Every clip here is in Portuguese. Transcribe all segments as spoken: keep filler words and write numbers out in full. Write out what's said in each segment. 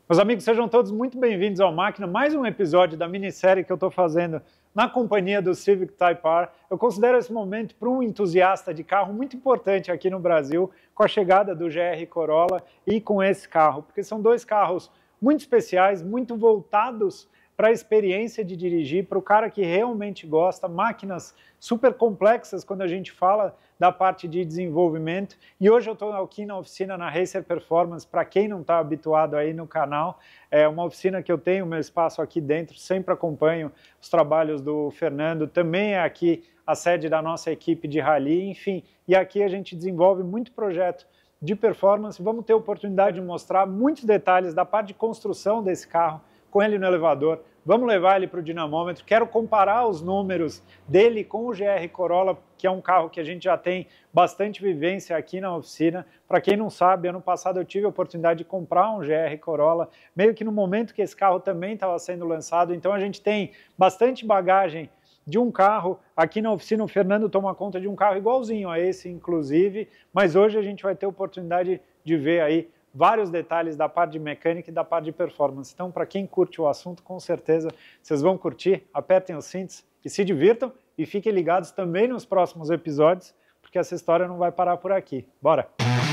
Meus amigos, sejam todos muito bem-vindos ao Máquina, mais um episódio da minissérie que eu estou fazendo na companhia do Civic Type R. Eu considero esse momento para um entusiasta de carro muito importante aqui no Brasil, com a chegada do G R Corolla e com esse carro, porque são dois carros muito especiais, muito voltados para a experiência de dirigir, para o cara que realmente gosta, máquinas super complexas quando a gente fala da parte de desenvolvimento. E hoje eu estou aqui na oficina na Racer Performance, para quem não está habituado aí no canal, é uma oficina que eu tenho meu espaço aqui dentro, sempre acompanho os trabalhos do Fernando, também é aqui a sede da nossa equipe de rally, enfim, e aqui a gente desenvolve muito projeto de performance. Vamos ter a oportunidade de mostrar muitos detalhes da parte de construção desse carro, com ele no elevador, vamos levar ele para o dinamômetro, quero comparar os números dele com o G R Corolla, que é um carro que a gente já tem bastante vivência aqui na oficina. Para quem não sabe, ano passado eu tive a oportunidade de comprar um G R Corolla, meio que no momento que esse carro também estava sendo lançado, então a gente tem bastante bagagem de um carro. Aqui na oficina o Fernando toma conta de um carro igualzinho a esse, inclusive, mas hoje a gente vai ter a oportunidade de ver aí vários detalhes da parte de mecânica e da parte de performance. Então, para quem curte o assunto, com certeza vocês vão curtir. Apertem os cintos e se divirtam e fiquem ligados também nos próximos episódios, porque essa história não vai parar por aqui. Bora!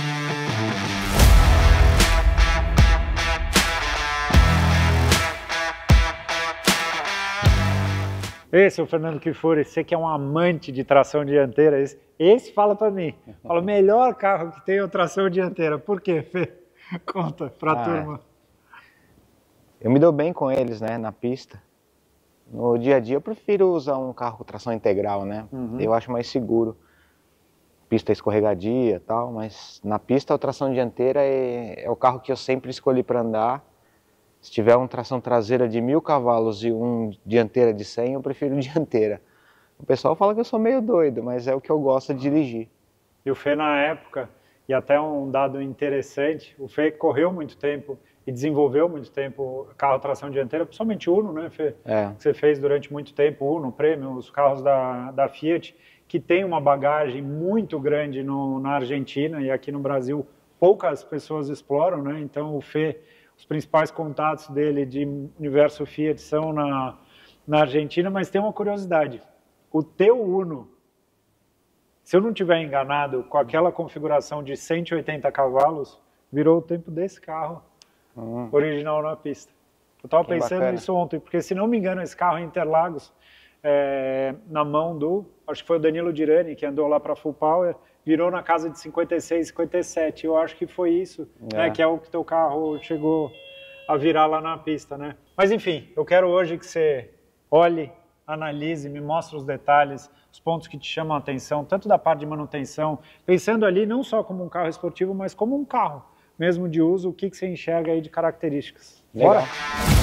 Esse é o Fernando Kifuri, você que é um amante de tração dianteira, esse, esse fala para mim, fala, o melhor carro que tem é o tração dianteira. Por quê, Fê? Conta pra ah, turma. Eu me dou bem com eles, né, na pista. No dia a dia eu prefiro usar um carro com tração integral, né? Uhum. Eu acho mais seguro. Pista escorregadia e tal, mas na pista a tração dianteira é, é o carro que eu sempre escolhi para andar. Se tiver uma tração traseira de mil cavalos e um dianteira de cem, eu prefiro dianteira. O pessoal fala que eu sou meio doido, mas é o que eu gosto de dirigir. E o Fê na época, e até um dado interessante, o Fê correu muito tempo e desenvolveu muito tempo carro tração dianteira, principalmente Uno, né, Fê? É. Que você fez durante muito tempo, Uno, Premium, os carros da, da Fiat, que tem uma bagagem muito grande no, na Argentina, e aqui no Brasil poucas pessoas exploram, né? Então o Fê, os principais contatos dele de universo Fiat são na, na Argentina, mas tem uma curiosidade, o teu Uno, se eu não estiver enganado, com aquela configuração de cento e oitenta cavalos, virou o tempo desse carro uhum. original na pista. Eu estava pensando bacana. nisso ontem, porque se não me engano esse carro em Interlagos, é, na mão do, acho que foi o Danilo Dirani, que andou lá para Full Power, virou na casa de cinquenta e seis, cinquenta e sete. Eu acho que foi isso, é. Né, que é o que teu carro chegou a virar lá na pista, né? Mas enfim, eu quero hoje que você olhe, analise, me mostre os detalhes, os pontos que te chamam a atenção, tanto da parte de manutenção, pensando ali não só como um carro esportivo, mas como um carro mesmo de uso, o que, que você enxerga aí de características. Legal. Bora?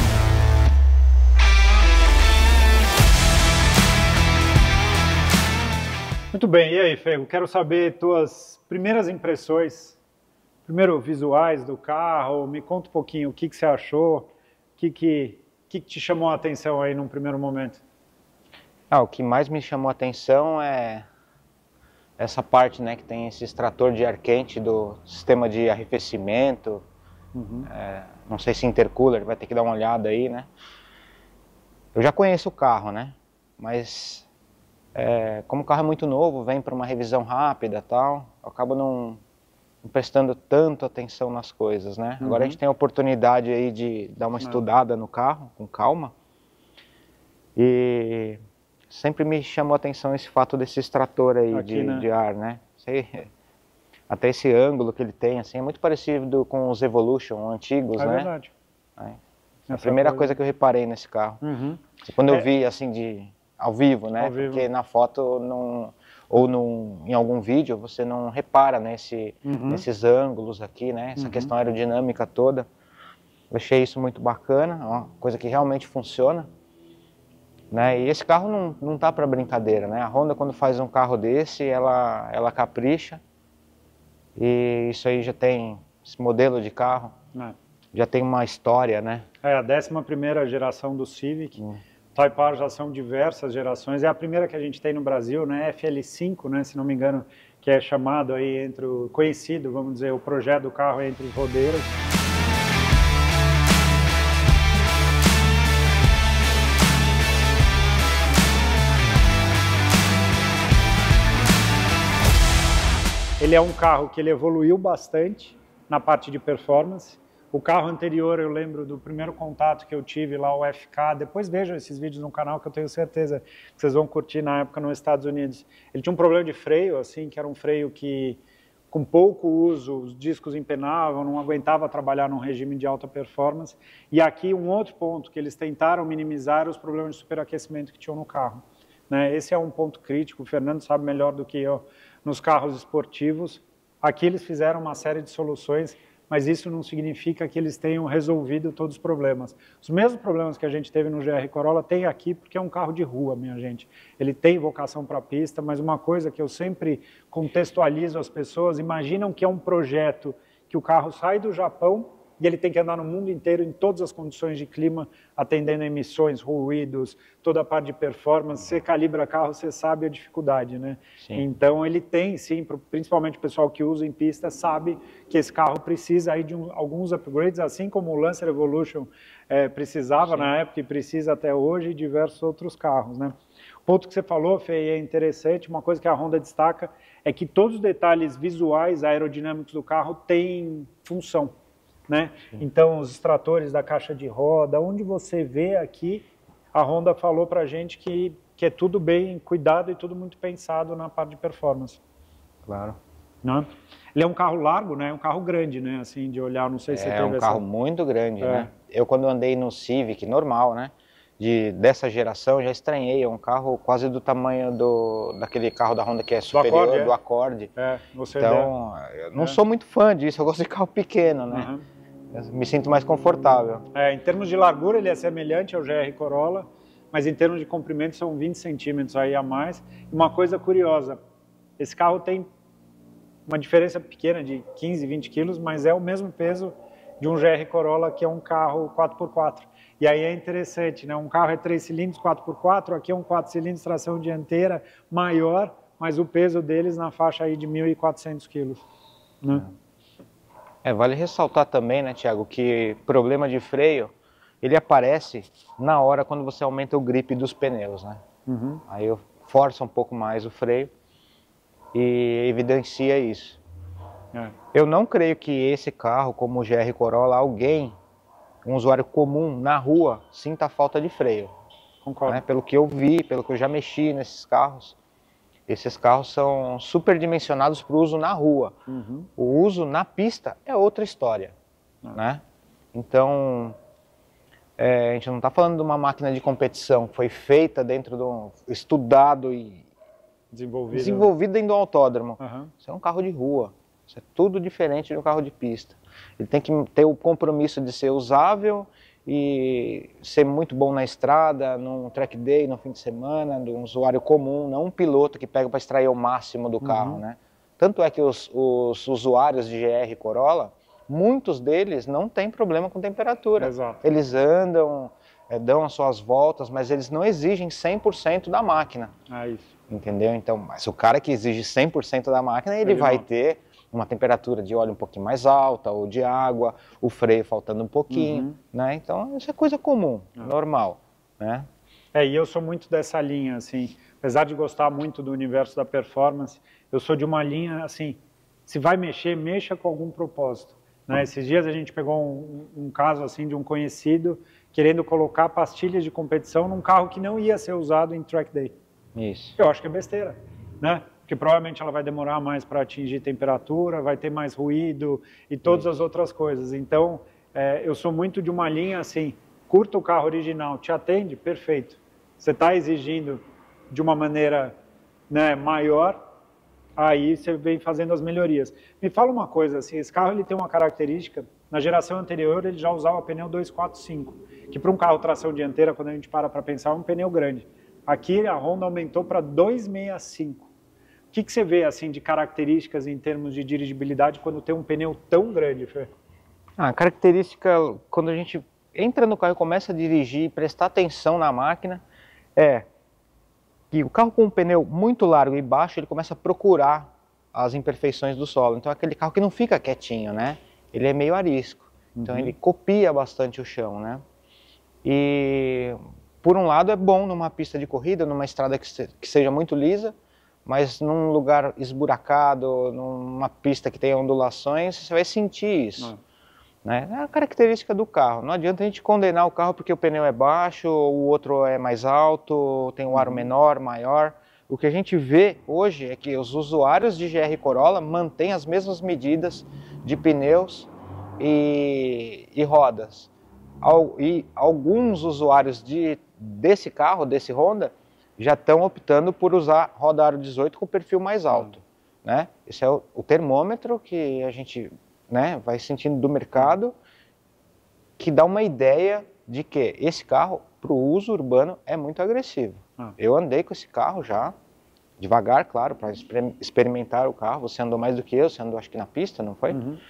Muito bem, e aí, Fego? Quero saber tuas primeiras impressões, primeiro visuais do carro, me conta um pouquinho o que, que você achou, o que, que, que, que te chamou a atenção aí num primeiro momento. Ah, o que mais me chamou a atenção é essa parte, né, que tem esse extrator de ar quente do sistema de arrefecimento, uhum. é, não sei se intercooler, vai ter que dar uma olhada aí, né. Eu já conheço o carro, né, mas é, como o carro é muito novo, vem para uma revisão rápida e tal, eu acabo não, não prestando tanto atenção nas coisas, né. Uhum. Agora a gente tem a oportunidade aí de dar uma estudada no carro, com calma, e sempre me chamou a atenção esse fato desse extrator aí Aqui, de, né? de ar, né? Sei, até esse ângulo que ele tem, assim, é muito parecido com os Evolution antigos, é né? Verdade. É a primeira coisa... coisa que eu reparei nesse carro. Uhum. Quando eu é... vi, assim, de, ao vivo, né? Ao vivo. Porque na foto, não, ou no, em algum vídeo, você não repara nesse, uhum. nesses ângulos aqui, né? Essa uhum. questão aerodinâmica toda. Eu achei isso muito bacana, uma coisa que realmente funciona. Né? E esse carro não, não tá para brincadeira, né? A Honda, quando faz um carro desse, ela, ela capricha. E isso aí já tem, esse modelo de carro, é. já tem uma história, né? É a décima primeira geração do Civic. Hum. Type R já são diversas gerações. É a primeira que a gente tem no Brasil, né? F L cinco, né? Se não me engano, que é chamado aí entre o conhecido, vamos dizer, o projeto do carro entre os rodeiros. ele é um carro que ele evoluiu bastante na parte de performance. O carro anterior, eu lembro do primeiro contato que eu tive lá, o F K, depois vejam esses vídeos no canal que eu tenho certeza que vocês vão curtir na época nos Estados Unidos. Ele tinha um problema de freio, assim, que era um freio que com pouco uso, os discos empenavam, não aguentava trabalhar num regime de alta performance. E aqui um outro ponto, que eles tentaram minimizar os problemas de superaquecimento que tinham no carro. Né? Esse é um ponto crítico, o Fernando sabe melhor do que eu, nos carros esportivos. Aqui eles fizeram uma série de soluções, mas isso não significa que eles tenham resolvido todos os problemas. Os mesmos problemas que a gente teve no G R Corolla tem aqui, porque é um carro de rua, minha gente. Ele tem vocação para pista, mas uma coisa que eu sempre contextualizo às pessoas, imaginam que é um projeto que o carro sai do Japão e ele tem que andar no mundo inteiro em todas as condições de clima, atendendo a emissões, ruídos, toda a parte de performance. Você calibra carro, você sabe a dificuldade, né? Sim. Então ele tem, sim, principalmente o pessoal que usa em pista, sabe que esse carro precisa aí de um, alguns upgrades, assim como o Lancer Evolution é, precisava, sim, na época e precisa até hoje, e diversos outros carros, né? O ponto que você falou, Fê, é interessante, uma coisa que a Honda destaca é que todos os detalhes visuais, aerodinâmicos do carro têm função. Né? Então, os extratores da caixa de roda, onde você vê aqui, a Honda falou para a gente que, que é tudo bem cuidado e tudo muito pensado na parte de performance. Claro. Né? Ele é um carro largo, né? Um carro grande, né? Assim, de olhar, não sei se é você teve um essa... carro muito grande, é. né? Eu, quando andei no Civic, normal, né? De, dessa geração, já estranhei, é um carro quase do tamanho do, daquele carro da Honda que é superior, do Accord. Do Accord. É, você então, é. eu não é. sou muito fã disso, eu gosto de carro pequeno, né? Uhum. Eu me sinto mais confortável. É, em termos de largura, ele é semelhante ao G R Corolla, mas em termos de comprimento são vinte centímetros aí a mais. Uma coisa curiosa, esse carro tem uma diferença pequena de quinze, vinte quilos, mas é o mesmo peso de um G R Corolla, que é um carro quatro por quatro. E aí é interessante, né? Um carro é três cilindros, quatro por quatro, aqui é um quatro cilindros, tração dianteira maior, mas o peso deles na faixa aí de mil e quatrocentos quilos. Né? É. É, vale ressaltar também, né, Thiago, que problema de freio, ele aparece na hora quando você aumenta o grip dos pneus, né? Uhum. Aí eu força um pouco mais o freio e evidencia isso. É. Eu não creio que esse carro, como o G R Corolla, alguém, um usuário comum na rua, sinta falta de freio. Concordo. Né? Pelo que eu vi, pelo que eu já mexi nesses carros, esses carros são superdimensionados para o uso na rua. Uhum. O uso na pista é outra história. Uhum. Né? Então, é, a gente não está falando de uma máquina de competição que foi feita dentro de um... estudado e desenvolvido, desenvolvido dentro do autódromo. Uhum. Isso é um carro de rua. Isso é tudo diferente de um carro de pista. Ele tem que ter o compromisso de ser usável e ser muito bom na estrada, num track day, no fim de semana, de um usuário comum, não um piloto que pega para extrair o máximo do carro, uhum. né? Tanto é que os, os usuários de G R Corolla, muitos deles não têm problema com temperatura. Exato. Eles andam, é, dão as suas voltas, mas eles não exigem cem por cento da máquina. É isso. Entendeu? Então, mas o cara que exige cem por cento da máquina, ele, ele vai não. ter uma temperatura de óleo um pouquinho mais alta, ou de água, o freio faltando um pouquinho, uhum. né? Então, isso é coisa comum, é. normal, né? É, e eu sou muito dessa linha, assim, apesar de gostar muito do universo da performance, eu sou de uma linha, assim, se vai mexer, mexa com algum propósito, né? Uhum. Esses dias a gente pegou um, um caso, assim, de um conhecido querendo colocar pastilhas de competição num carro que não ia ser usado em track day. Isso. Eu acho que é besteira, né? Porque provavelmente ela vai demorar mais para atingir temperatura, vai ter mais ruído e todas as outras coisas. Então, é, eu sou muito de uma linha assim, curta o carro original, te atende, perfeito. Você está exigindo de uma maneira, né, maior, aí você vem fazendo as melhorias. Me fala uma coisa, assim, esse carro ele tem uma característica, na geração anterior ele já usava pneu dois quatro cinco, que para um carro tração dianteira, quando a gente para para pensar, é um pneu grande. Aqui a Honda aumentou para dois sessenta e cinco. O que, que você vê assim de características em termos de dirigibilidade quando tem um pneu tão grande, Fê? A característica, quando a gente entra no carro e começa a dirigir e prestar atenção na máquina, é que o carro com um pneu muito largo e baixo, ele começa a procurar as imperfeições do solo. Então é aquele carro que não fica quietinho, né? Ele é meio arisco. Então uhum. ele copia bastante o chão, né? E por um lado é bom numa pista de corrida, numa estrada que, se, que seja muito lisa, mas num lugar esburacado, numa pista que tem ondulações, você vai sentir isso. Né? É a característica do carro. Não adianta a gente condenar o carro porque o pneu é baixo, o outro é mais alto, tem um aro menor, maior. O que a gente vê hoje é que os usuários de G R Corolla mantêm as mesmas medidas de pneus e, e rodas. E alguns usuários de, desse carro, desse Honda, já estão optando por usar roda aro dezoito com perfil mais alto. Uhum. Né? Esse é o, o termômetro que a gente, né, vai sentindo do mercado, que dá uma ideia de que esse carro, para o uso urbano, é muito agressivo. Uhum. Eu andei com esse carro já, devagar, claro, para experimentar o carro. Você andou mais do que eu, você andou acho que na pista, não foi? Uhum.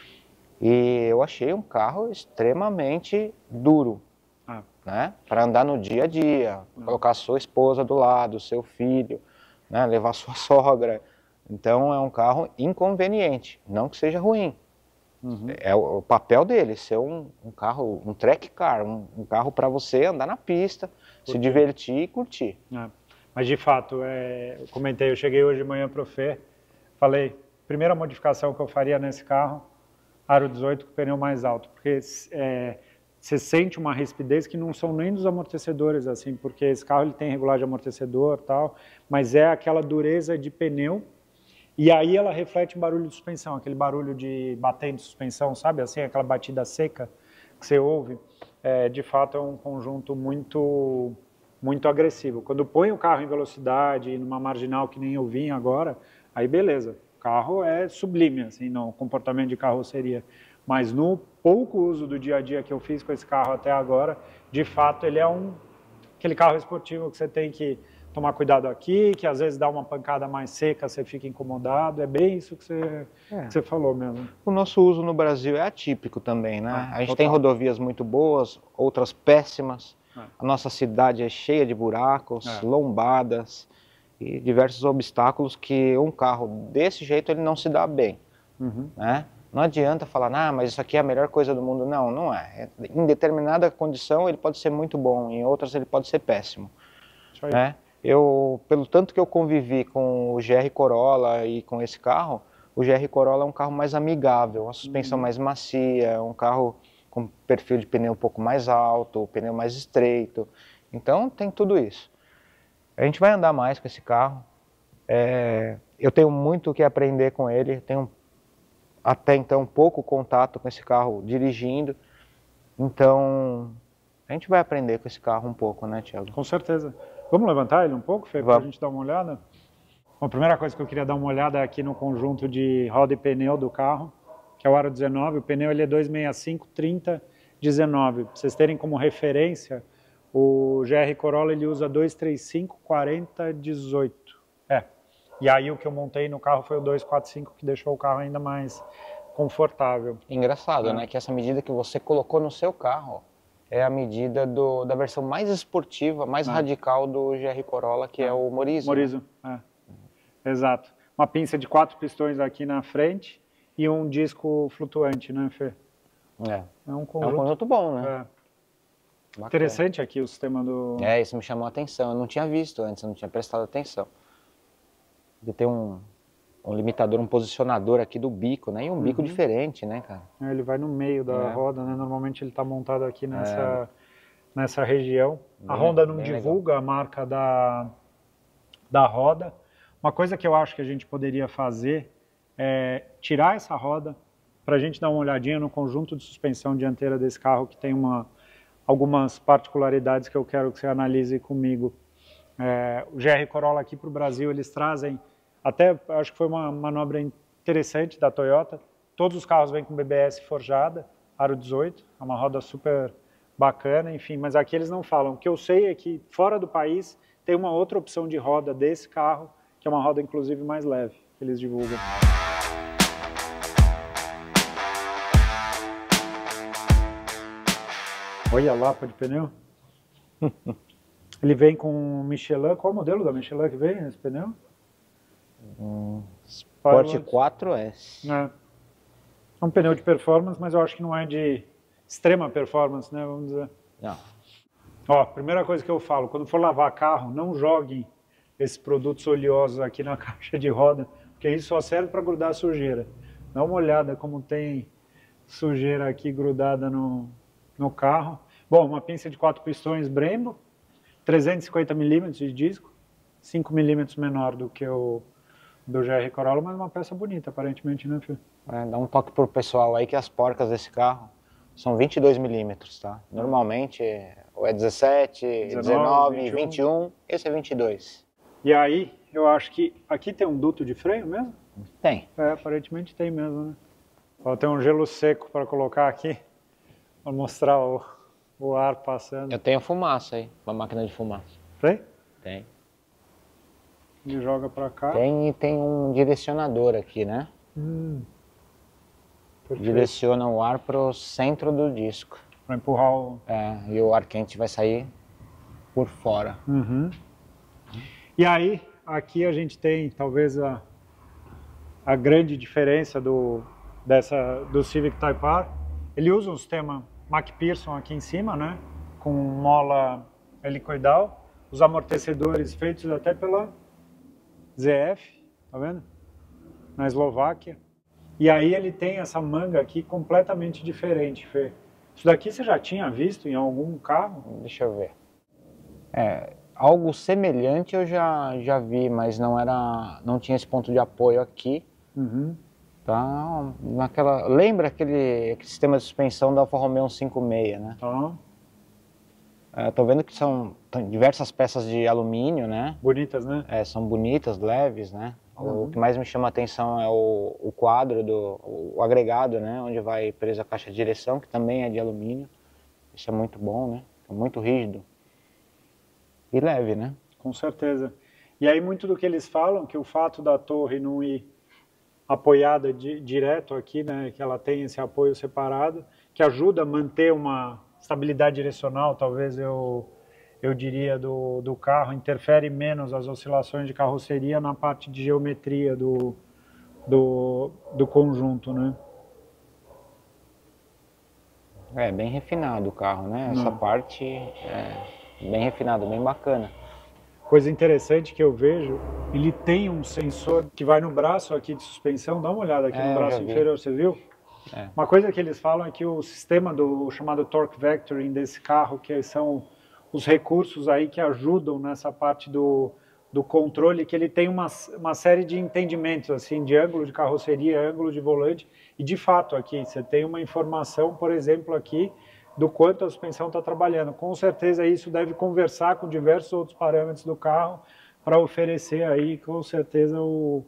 E eu achei um carro extremamente duro. Ah. Né? Para andar no dia a dia, ah. colocar a sua esposa do lado, seu filho, né? Levar sua sogra. Então é um carro inconveniente, não que seja ruim. Uhum. É o, o papel dele, ser um, um carro, um track car, um, um carro para você andar na pista, curtir. Se divertir e curtir. Ah. Mas de fato, é, eu comentei, eu cheguei hoje de manhã para o Fê, falei, primeira modificação que eu faria nesse carro, aro dezoito com pneu mais alto, porque é, você sente uma rispidez que não são nem dos amortecedores, assim, porque esse carro ele tem regulagem de amortecedor e tal, mas é aquela dureza de pneu, e aí ela reflete em barulho de suspensão, aquele barulho de batendo de suspensão, sabe, assim, aquela batida seca que você ouve, é, de fato é um conjunto muito, muito agressivo. Quando põe o carro em velocidade, numa marginal que nem eu vim agora, aí beleza. O carro é sublime, assim, no comportamento de carroceria. Mas no pouco uso do dia a dia que eu fiz com esse carro até agora, de fato ele é um aquele carro esportivo que você tem que tomar cuidado aqui, que às vezes dá uma pancada mais seca, você fica incomodado. É bem isso que você, é. que você falou mesmo. O nosso uso no Brasil é atípico também, né? Ah, a gente total. Tem rodovias muito boas, outras péssimas. É. A nossa cidade é cheia de buracos, é. lombadas e diversos obstáculos que um carro desse jeito ele não se dá bem, uhum. né? Não adianta falar, ah, mas isso aqui é a melhor coisa do mundo. Não, não é. Em determinada condição ele pode ser muito bom, em outras ele pode ser péssimo. Isso aí. Né? Eu, pelo tanto que eu convivi com o G R Corolla e com esse carro, o G R Corolla é um carro mais amigável, a suspensão uhum. mais macia, um carro com perfil de pneu um pouco mais alto, pneu mais estreito. Então tem tudo isso. A gente vai andar mais com esse carro, é, eu tenho muito o que aprender com ele, tenho até então pouco contato com esse carro dirigindo, então a gente vai aprender com esse carro um pouco, né, Thiago? Com certeza. Vamos levantar ele um pouco, Fê, para a gente dar uma olhada? Bom, a primeira coisa que eu queria dar uma olhada é aqui no conjunto de roda e pneu do carro, que é o aro dezenove, o pneu ele é dois sessenta e cinco, trinta, dezenove, para vocês terem como referência. O G R Corolla ele usa dois trinta e cinco, quarenta, dezoito. É. E aí o que eu montei no carro foi o dois quarenta e cinco, que deixou o carro ainda mais confortável. Engraçado, é. né? Que essa medida que você colocou no seu carro é a medida do, da versão mais esportiva, mais é. radical do G R Corolla, que é, é o Morizo. Morizo, né? é. Exato. Uma pinça de quatro pistões aqui na frente e um disco flutuante, né, Fê? É. É um conjunto, é um conjunto bom, né? É. Interessante aqui o sistema do... É, isso me chamou a atenção. Eu não tinha visto antes, eu não tinha prestado atenção. Ele tem um, um limitador, um posicionador aqui do bico, né? E um uhum. bico diferente, né, cara? É, ele vai no meio da é. roda, né? Normalmente ele está montado aqui nessa, é. nessa região. Bem, a Honda não divulga legal. a marca da, da roda. Uma coisa que eu acho que a gente poderia fazer é tirar essa roda para a gente dar uma olhadinha no conjunto de suspensão dianteira desse carro, que tem uma... algumas particularidades que eu quero que você analise comigo. É, o G R Corolla aqui para o Brasil, eles trazem, até acho que foi uma manobra interessante da Toyota, todos os carros vêm com B B S forjada, aro dezoito, é uma roda super bacana, enfim, mas aqui eles não falam. O que eu sei é que fora do país tem uma outra opção de roda desse carro, que é uma roda inclusive mais leve, que eles divulgam. Olha a lapa de pneu. Ele vem com Michelin. Qual o modelo da Michelin que vem nesse pneu? Um Sport quatro S. É. É um pneu de performance, mas eu acho que não é de extrema performance, né? Vamos dizer. Não. Ó, primeira coisa que eu falo, quando for lavar carro, não joguem esses produtos oleosos aqui na caixa de roda, porque isso só serve para grudar sujeira. Dá uma olhada como tem sujeira aqui grudada no, no carro. Bom, uma pinça de quatro pistões Brembo, trezentos e cinquenta milímetros de disco, cinco milímetros menor do que o do G R Corolla, mas uma peça bonita, aparentemente, né, filho? É, dá um toque pro pessoal aí que as porcas desse carro são vinte e dois milímetros, tá? Normalmente ou é dezessete, dezenove, vinte e um, esse é vinte e dois. E aí, eu acho que aqui tem um duto de freio mesmo? Tem. É, aparentemente tem mesmo, né? Ó, tem um gelo seco para colocar aqui, para mostrar o, o ar passando. Eu tenho fumaça aí, uma máquina de fumaça. Tem? Tem. Ele joga para cá. Tem e tem um direcionador aqui, né? Hum. Direciona o ar para o centro do disco. Para empurrar o... É, e o ar quente vai sair por fora. Uhum. E aí, aqui a gente tem talvez a, a grande diferença do, dessa, do Civic Type R. Ele usa um sistema MacPherson aqui em cima, né? Com mola helicoidal, os amortecedores feitos até pela Z F, tá vendo? Na Eslováquia. E aí ele tem essa manga aqui completamente diferente, Fê. Isso daqui você já tinha visto em algum carro? Deixa eu ver. É, algo semelhante eu já, já vi, mas não era, não tinha esse ponto de apoio aqui. Uhum. Tá, naquela, lembra aquele, aquele sistema de suspensão da Alfa Romeo cento e cinquenta e seis, né? Tá. É, tô vendo que são diversas peças de alumínio, né? Bonitas, né? É, são bonitas, leves, né? Uhum. O que mais me chama a atenção é o, o quadro, do, o agregado, né? Onde vai presa a caixa de direção, que também é de alumínio. Isso é muito bom, né? É muito rígido. E leve, né? Com certeza. E aí muito do que eles falam, que o fato da torre não ir apoiada de, direto aqui, né? Que ela tem esse apoio separado, que ajuda a manter uma estabilidade direcional, talvez eu... eu diria, do, do carro, interfere menos as oscilações de carroceria na parte de geometria do, do, do conjunto, né? É, bem refinado o carro, né? Essa Não. parte é bem refinado, bem bacana. Coisa interessante que eu vejo, ele tem um sensor que vai no braço aqui de suspensão, dá uma olhada aqui É, no braço vi. inferior, você viu? É. Uma coisa que eles falam é que o sistema do chamado torque vectoring desse carro, que são os recursos aí que ajudam nessa parte do, do controle, que ele tem uma, uma série de entendimentos, assim, de ângulo de carroceria, ângulo de volante, e de fato aqui, você tem uma informação, por exemplo, aqui, do quanto a suspensão está trabalhando. Com certeza isso deve conversar com diversos outros parâmetros do carro para oferecer aí, com certeza, o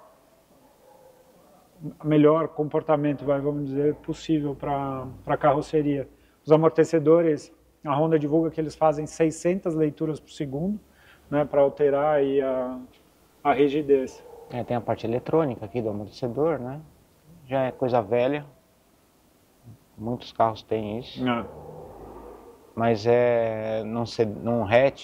melhor comportamento, vai, vamos dizer, possível para a carroceria. Os amortecedores, a Honda divulga que eles fazem seiscentas leituras por segundo, né, para alterar aí a, a rigidez. É, tem a parte eletrônica aqui do amortecedor, né? Já é coisa velha. Muitos carros têm isso. É. Mas é num, num hatch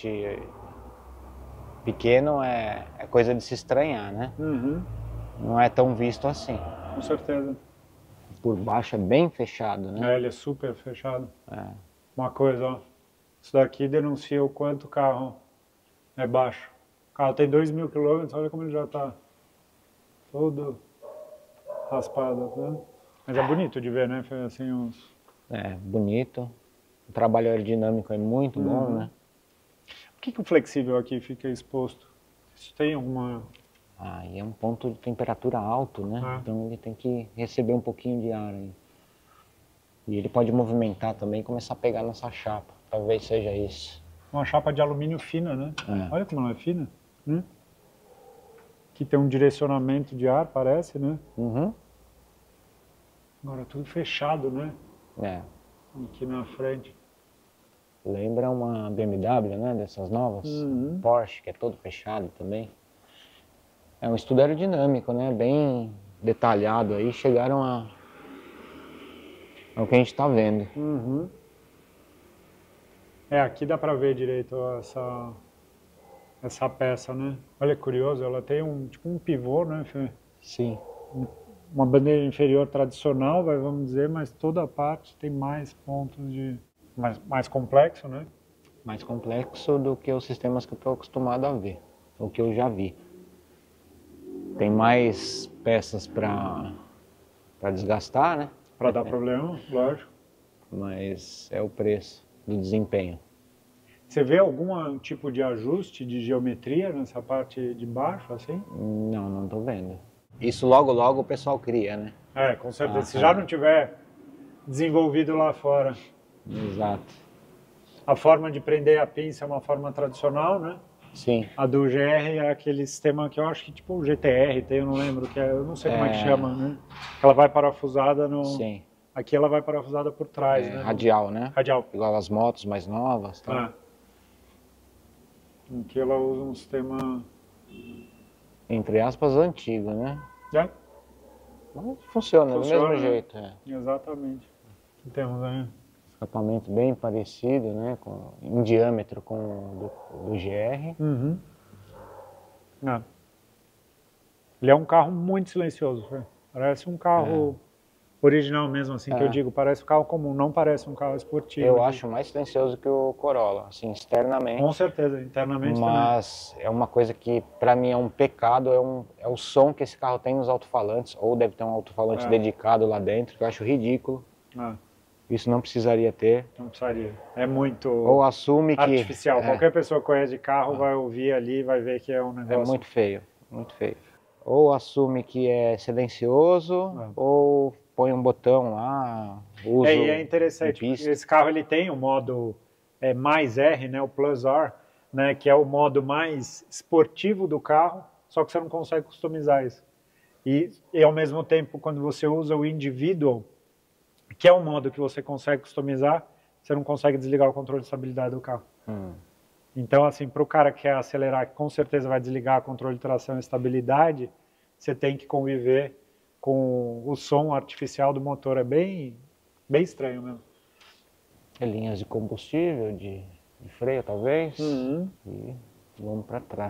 pequeno é, é coisa de se estranhar, né? Uhum. Não é tão visto assim. Com certeza. Por baixo é bem fechado, né? É, ele é super fechado. É. Uma coisa, ó. Isso daqui denuncia o quanto o carro é baixo. O carro tem dois mil quilômetros, olha como ele já está todo raspado, né? Mas é bonito de ver, né? Assim, uns... É, bonito. O trabalho aerodinâmico é muito bom, Uhum. né? Por que, que o flexível aqui fica exposto? Isso tem alguma... Ah, e é um ponto de temperatura alto, né? Ah. Então ele tem que receber um pouquinho de ar aí. E ele pode movimentar também e começar a pegar nessa chapa. Talvez seja isso. Uma chapa de alumínio fina, né? É. Olha como ela é fina. Hum? Aqui tem um direcionamento de ar, parece, né? Uhum. Agora tudo fechado, né? É. Aqui na frente. Lembra uma B M W, né? Dessas novas. Uhum. Porsche, que é todo fechado também. É um estudo aerodinâmico, né? Bem detalhado aí. Chegaram a... ao que a gente está vendo. Uhum. É, aqui dá para ver direito essa, essa peça, né? Olha que curioso, ela tem um, tipo um pivô, né, Fê? Sim. Uma bandeira inferior tradicional, vai, vamos dizer, mas toda a parte tem mais pontos de... Mais, mais complexo, né? Mais complexo do que os sistemas que eu estou acostumado a ver. o que eu já vi. Tem mais peças para para desgastar, né? Para dar problema, lógico. Mas é o preço do desempenho. Você vê algum tipo de ajuste de geometria nessa parte de baixo, assim? Não, não estou vendo. Isso logo, logo o pessoal cria, né? É, com certeza. Ah, Se já não tiver desenvolvido lá fora. Exato. A forma de prender a pinça é uma forma tradicional, né? Sim. A do G R é aquele sistema que eu acho que tipo o G T R tem, eu não lembro, que é, eu não sei como é, é que chama, né? Ela vai parafusada no... Sim. Aqui ela vai parafusada por trás, é, né? Radial, né? Radial. Igual as motos mais novas. Tá? É. Aqui ela usa um sistema... Entre aspas, antigo, né? É. Mas funciona, funciona do mesmo né? jeito. É. Exatamente. Aqui temos aí. Escapamento bem parecido, né? Com, em diâmetro com o do, do G R. Uhum. É. Ele é um carro muito silencioso. Né? Parece um carro... É. Original mesmo, assim, é. que eu digo, parece um carro comum, não parece um carro esportivo. Eu de... acho mais silencioso que o Corolla, assim, externamente. Com certeza, internamente Mas também. É uma coisa que, para mim, é um pecado, é, um, é o som que esse carro tem nos alto-falantes, ou deve ter um alto-falante é. dedicado lá dentro, que eu acho ridículo. É. Isso não precisaria ter. Não precisaria. É muito ou assume que, artificial. É. Qualquer pessoa que conhece de carro ah. vai ouvir ali, vai ver que é um negócio... É muito feio, muito feio. Ou assume que é silencioso, ah. ou... põe um botão lá, uso. É, e é interessante, esse carro ele tem o modo é, mais R, né, o Plus R, né, que é o modo mais esportivo do carro, só que você não consegue customizar isso. E, e ao mesmo tempo, quando você usa o Individual, que é o modo que você consegue customizar, você não consegue desligar o controle de estabilidade do carro. Hum. Então, assim, para o cara que quer acelerar, que com certeza vai desligar o controle de tração e estabilidade, você tem que conviver com o som artificial do motor. É bem, bem estranho mesmo. É linhas de combustível, de, de freio talvez, uhum. e vamos para trás.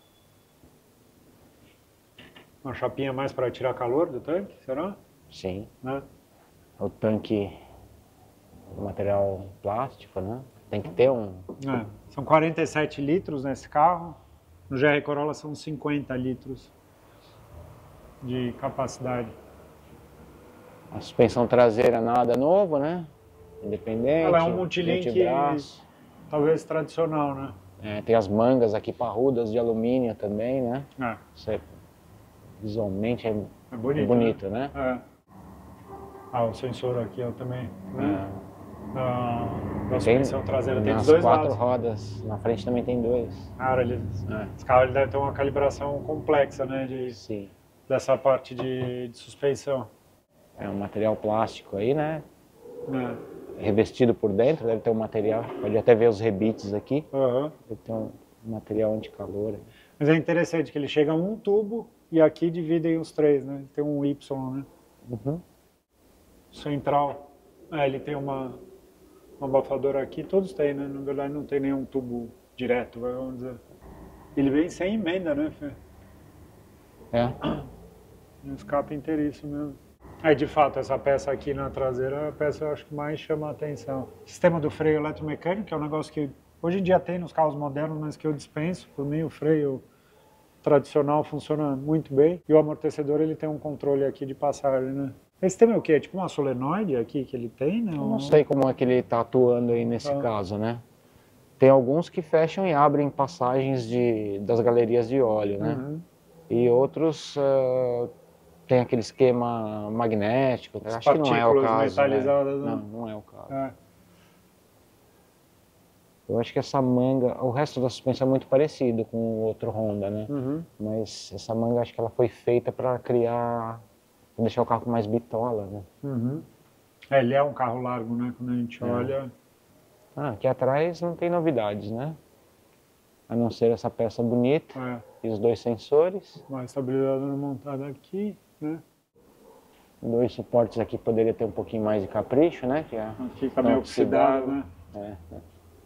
Uma chapinha mais para tirar calor do tanque, será? Sim. Né? O tanque de material plástico, né? Tem que ter um... É, são quarenta e sete litros nesse carro, no G R Corolla são cinquenta litros de capacidade. A suspensão traseira nada novo, né? Independente. Ela é um multilink talvez tradicional, né? É, tem as mangas aqui parrudas de alumínio também, né? É. Isso é, visualmente é, é bonito, é bonito, né? né? É. Ah, o sensor aqui ó, também. Né? É. Da, da suspensão traseira tem nas dos dois quatro lados. rodas, na frente também tem dois. Cara, ele, é. esse carro ele deve ter uma calibração complexa, né? De, Sim. Dessa parte de, de suspensão. É um material plástico aí, né? É. Revestido por dentro, deve ter um material, pode até ver os rebites aqui. Uhum. Deve ter um material anticalor. Mas é interessante que ele chega a um tubo e aqui dividem os três, né? Tem um Y, né? Uhum. Central. É, ele tem uma, uma abafadora aqui, todos têm, né? Na verdade não tem nenhum tubo direto, vamos dizer. Ele vem sem emenda, né, Fê? É. Um escape inteiríssimo mesmo. É, de fato, essa peça aqui na traseira é a peça eu acho que mais chama a atenção. Sistema do freio eletromecânico, que é um negócio que hoje em dia tem nos carros modernos, mas que eu dispenso. Por mim, o freio tradicional funciona muito bem. E o amortecedor, ele tem um controle aqui de passagem, né? Esse sistema é o quê? É tipo uma solenoide aqui que ele tem, né? Eu não sei como é que ele está atuando aí nesse ah. caso, né? Tem alguns que fecham e abrem passagens de, das galerias de óleo, né? Uhum. E outros uh, tem aquele esquema magnético. As acho que não é o caso. Metalizadas, né? Né? Não, não é o caso. É. Eu acho que essa manga, o resto da suspensão é muito parecido com o outro Honda, né? Uhum. Mas essa manga acho que ela foi feita para criar, pra deixar o carro com mais bitola, né? Uhum. É, ele é um carro largo, né? Quando a gente é. olha. Ah, aqui atrás não tem novidades, né? A não ser essa peça bonita é. e os dois sensores. Uma estabilizadora montada aqui, né? Dois suportes aqui poderia ter um pouquinho mais de capricho, né? Que é fica meio oxidado, né? É, é.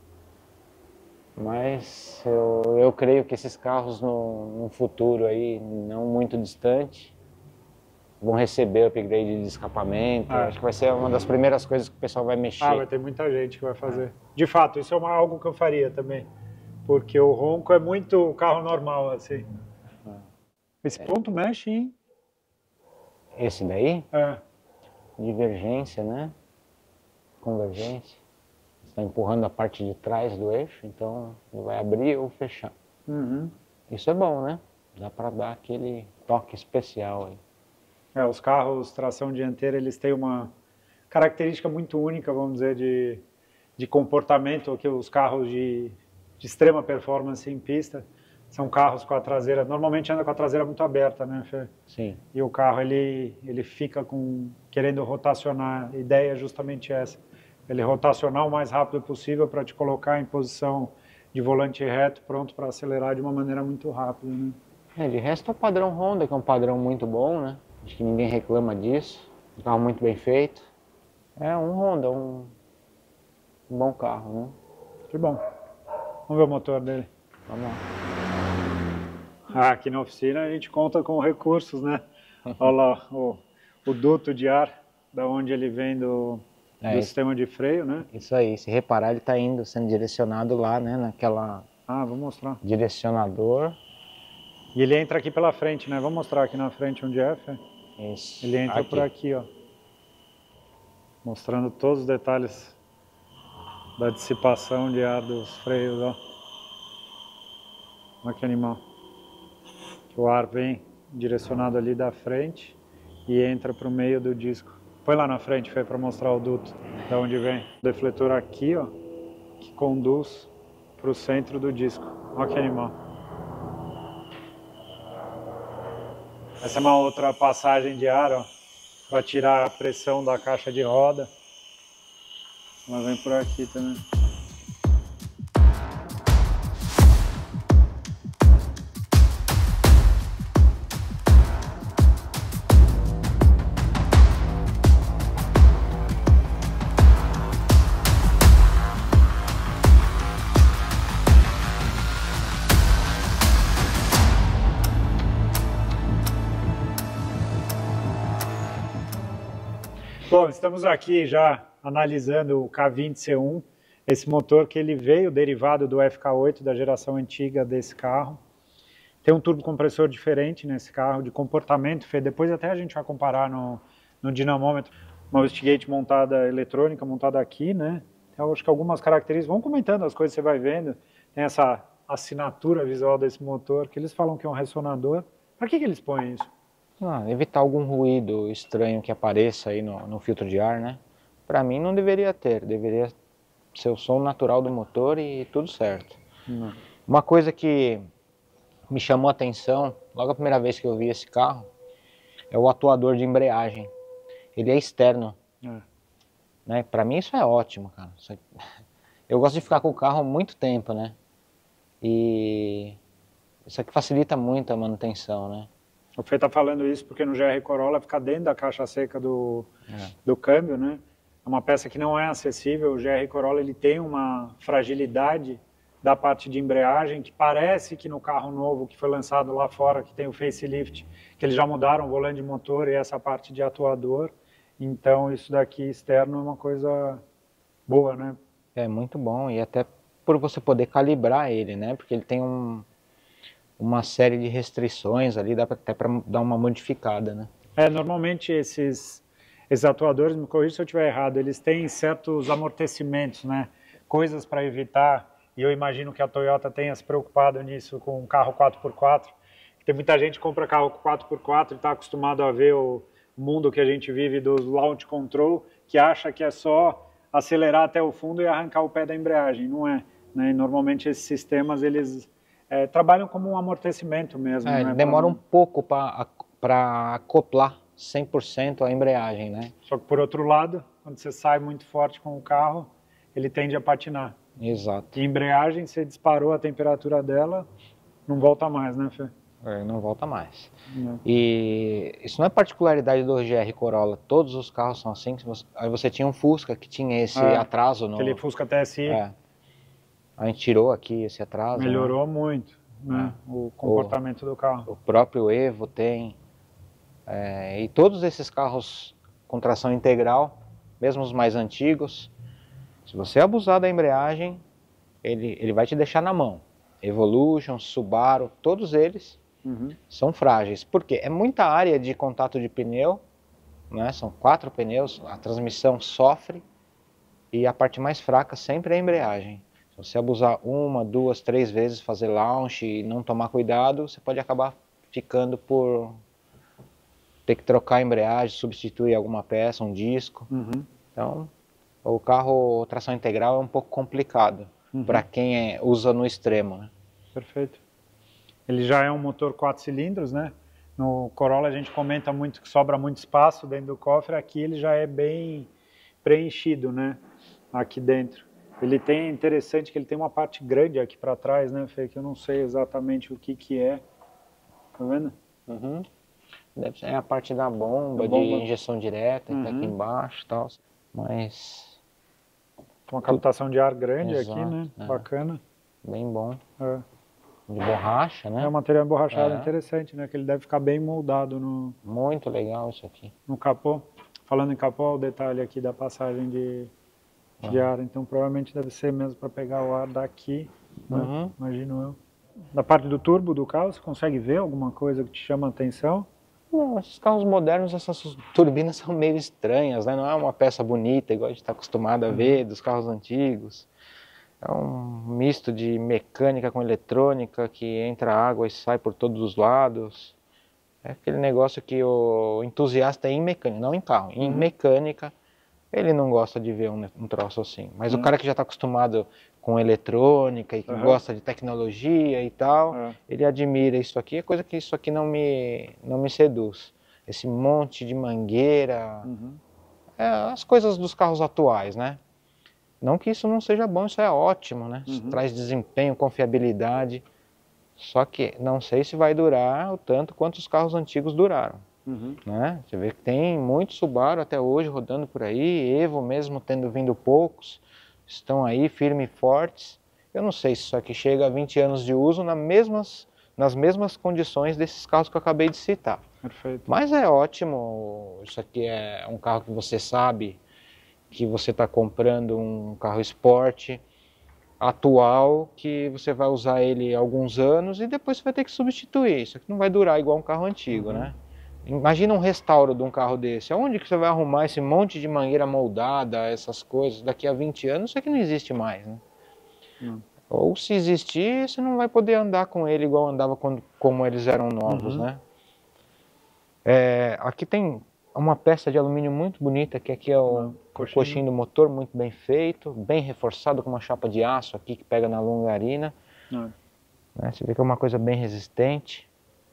Mas eu, eu creio que esses carros no, no futuro aí, não muito distante, vão receber upgrade de escapamento. Ah. Acho que vai ser uma das primeiras coisas que o pessoal vai mexer. Ah, vai ter muita gente que vai fazer. De fato, isso é uma, algo que eu faria também. porque o ronco é muito carro normal, assim. Esse ponto mexe, hein? Esse daí? É. Divergência, né? Convergência. Você está empurrando a parte de trás do eixo, então ele vai abrir ou fechar. Uhum. Isso é bom, né? Dá para dar aquele toque especial aí. É, os carros tração dianteira, eles têm uma característica muito única, vamos dizer, de, de comportamento, que os carros de, de extrema performance em pista são carros com a traseira, normalmente anda com a traseira muito aberta, né, Fê? Sim. E o carro, ele, ele fica com, querendo rotacionar, a ideia é justamente essa, ele rotacionar o mais rápido possível para te colocar em posição de volante reto, pronto para acelerar de uma maneira muito rápida, né? É, de resto é o padrão Honda, que é um padrão muito bom, né? Acho que ninguém reclama disso, um carro muito bem feito. É um Honda, um, um bom carro, né? Que bom. Vamos ver o motor dele. Vamos lá. Ah, aqui na oficina a gente conta com recursos, né? Olha lá o, o duto de ar, da onde ele vem do, é, do sistema de freio, né? Isso aí, se reparar ele está indo, sendo direcionado lá, né? Naquela... Ah, vou mostrar. Direcionador. E ele entra aqui pela frente, né? Vamos mostrar aqui na frente onde é, Fê? Isso. Ele entra aqui. por aqui, ó. Mostrando todos os detalhes da dissipação de ar dos freios, ó. Olha que animal. O ar vem direcionado ali da frente e entra para o meio do disco. Põe lá na frente, Fê, para mostrar o duto, da onde vem. O defletor aqui, ó, que conduz para o centro do disco. Olha que animal. Essa é uma outra passagem de ar, ó, para tirar a pressão da caixa de roda. Ela vem por aqui também. Bom, estamos aqui já analisando o K vinte C um, esse motor que ele veio derivado do F K oito, da geração antiga desse carro. Tem um turbocompressor diferente nesse carro, de comportamento, Fê. Depois até a gente vai comparar no, no dinamômetro. Uma wastegate montada eletrônica, montada aqui, né? Então, acho que algumas características, vão comentando as coisas que você vai vendo. Tem essa assinatura visual desse motor, que eles falam que é um ressonador. Para que, que eles põem isso? Ah, evitar algum ruído estranho que apareça aí no, no filtro de ar, né? Para mim não deveria ter, deveria ser o som natural do motor e tudo certo. Hum. Uma coisa que me chamou a atenção, logo a primeira vez que eu vi esse carro, é o atuador de embreagem. Ele é externo. É. Né? Para mim isso é ótimo, cara. Eu gosto de ficar com o carro há muito tempo, né? E isso aqui facilita muito a manutenção, né? O Fê está falando isso porque no G R Corolla fica dentro da caixa seca do, é. do câmbio, né? É uma peça que não é acessível. O G R Corolla ele tem uma fragilidade da parte de embreagem que parece que no carro novo que foi lançado lá fora, que tem o facelift, que eles já mudaram o volante de motor e essa parte de atuador. Então isso daqui externo é uma coisa boa, né? É muito bom e até por você poder calibrar ele, né? Porque ele tem um... uma série de restrições ali, dá pra, até para dar uma modificada, né? É, normalmente esses, esses atuadores, me corrija se eu estiver errado, eles têm certos amortecimentos, né? Coisas para evitar, e eu imagino que a Toyota tenha se preocupado nisso com um carro quatro por quatro. Tem muita gente que compra carro quatro por quatro e está acostumado a ver o mundo que a gente vive do launch control, que acha que é só acelerar até o fundo e arrancar o pé da embreagem. Não é, né? E normalmente esses sistemas, eles... É, trabalham como um amortecimento mesmo. É, né? Demora um pouco para acoplar cem por cento a embreagem, né? Só que por outro lado, quando você sai muito forte com o carro, ele tende a patinar. Exato. E embreagem, você disparou a temperatura dela, não volta mais, né, Fê? É, não volta mais. Não. E isso não é particularidade do G R Corolla, todos os carros são assim. Aí você tinha um Fusca que tinha esse é, atraso. No... Aquele Fusca T S I. É. A gente tirou aqui esse atraso. Melhorou né? muito, né? É. O comportamento o, do carro. O próprio Evo tem. É, e todos esses carros com tração integral, mesmo os mais antigos, se você abusar da embreagem, ele, ele vai te deixar na mão. Evolution, Subaru, todos eles uhum. são frágeis. Por quê? É muita área de contato de pneu, né? São quatro pneus, a transmissão sofre e a parte mais fraca sempre é a embreagem. Se você abusar uma, duas, três vezes, fazer launch e não tomar cuidado, você pode acabar ficando por ter que trocar a embreagem, substituir alguma peça, um disco. Uhum. Então, o carro tração integral é um pouco complicado uhum. para quem é, usa no extremo. Né? Perfeito. Ele já é um motor quatro cilindros, né? No Corolla a gente comenta muito que sobra muito espaço dentro do cofre, aqui ele já é bem preenchido, né? Aqui dentro. Ele tem, interessante que ele tem uma parte grande aqui para trás, né, Fê? Que eu não sei exatamente o que que é. Tá vendo? Uhum. Deve ser a parte da bomba, bomba. de injeção direta, uhum. que tá aqui embaixo e tal. Mas... uma captação de ar grande Exato, aqui, né? É. Bacana. Bem bom. É. De borracha, né? É um material emborrachado é. interessante, né? Que ele deve ficar bem moldado no... Muito legal isso aqui. No capô. Falando em capô, o detalhe aqui da passagem de, uhum. de ar. Então provavelmente deve ser mesmo para pegar o ar daqui, né? Uhum. Imagino eu. Da parte do turbo do carro, você consegue ver alguma coisa que te chama a atenção? Não, esses carros modernos, essas turbinas são meio estranhas, né? Não é uma peça bonita, igual a gente está acostumado a ver dos carros antigos. É um misto de mecânica com eletrônica, que entra água e sai por todos os lados. É aquele negócio que o entusiasta em mecânica, não em carro, em uhum. mecânica, ele não gosta de ver um, um troço assim. Mas uhum. o cara que já está acostumado com eletrônica e que uhum. gosta de tecnologia e tal, uhum. ele admira isso aqui. É coisa que isso aqui não me, não me seduz. Esse monte de mangueira, uhum. é, as coisas dos carros atuais, né? Não que isso não seja bom, isso é ótimo, né? Isso uhum. traz desempenho, confiabilidade. Só que não sei se vai durar o tanto quanto os carros antigos duraram. Uhum. Né? Você vê que tem muito Subaru até hoje rodando por aí, Evo mesmo tendo vindo poucos, estão aí firmes e fortes. Eu não sei se isso aqui chega a vinte anos de uso nas mesmas, nas mesmas condições desses carros que eu acabei de citar. Perfeito. Mas é ótimo, isso aqui é um carro que você sabe que você está comprando um carro esporte atual, que você vai usar ele alguns anos e depois você vai ter que substituir. Isso aqui não vai durar igual um carro antigo, uhum. né? Imagina um restauro de um carro desse. Aonde que você vai arrumar esse monte de mangueira moldada, essas coisas? Daqui a vinte anos isso aqui não existe mais, né? Uhum. Ou se existir, você não vai poder andar com ele igual andava quando, como eles eram novos, uhum. né? É, aqui tem uma peça de alumínio muito bonita, que aqui é o, uhum. coxinho. o coxinho do motor, muito bem feito, bem reforçado com uma chapa de aço aqui que pega na longarina. Uhum. Né? Você vê que é uma coisa bem resistente.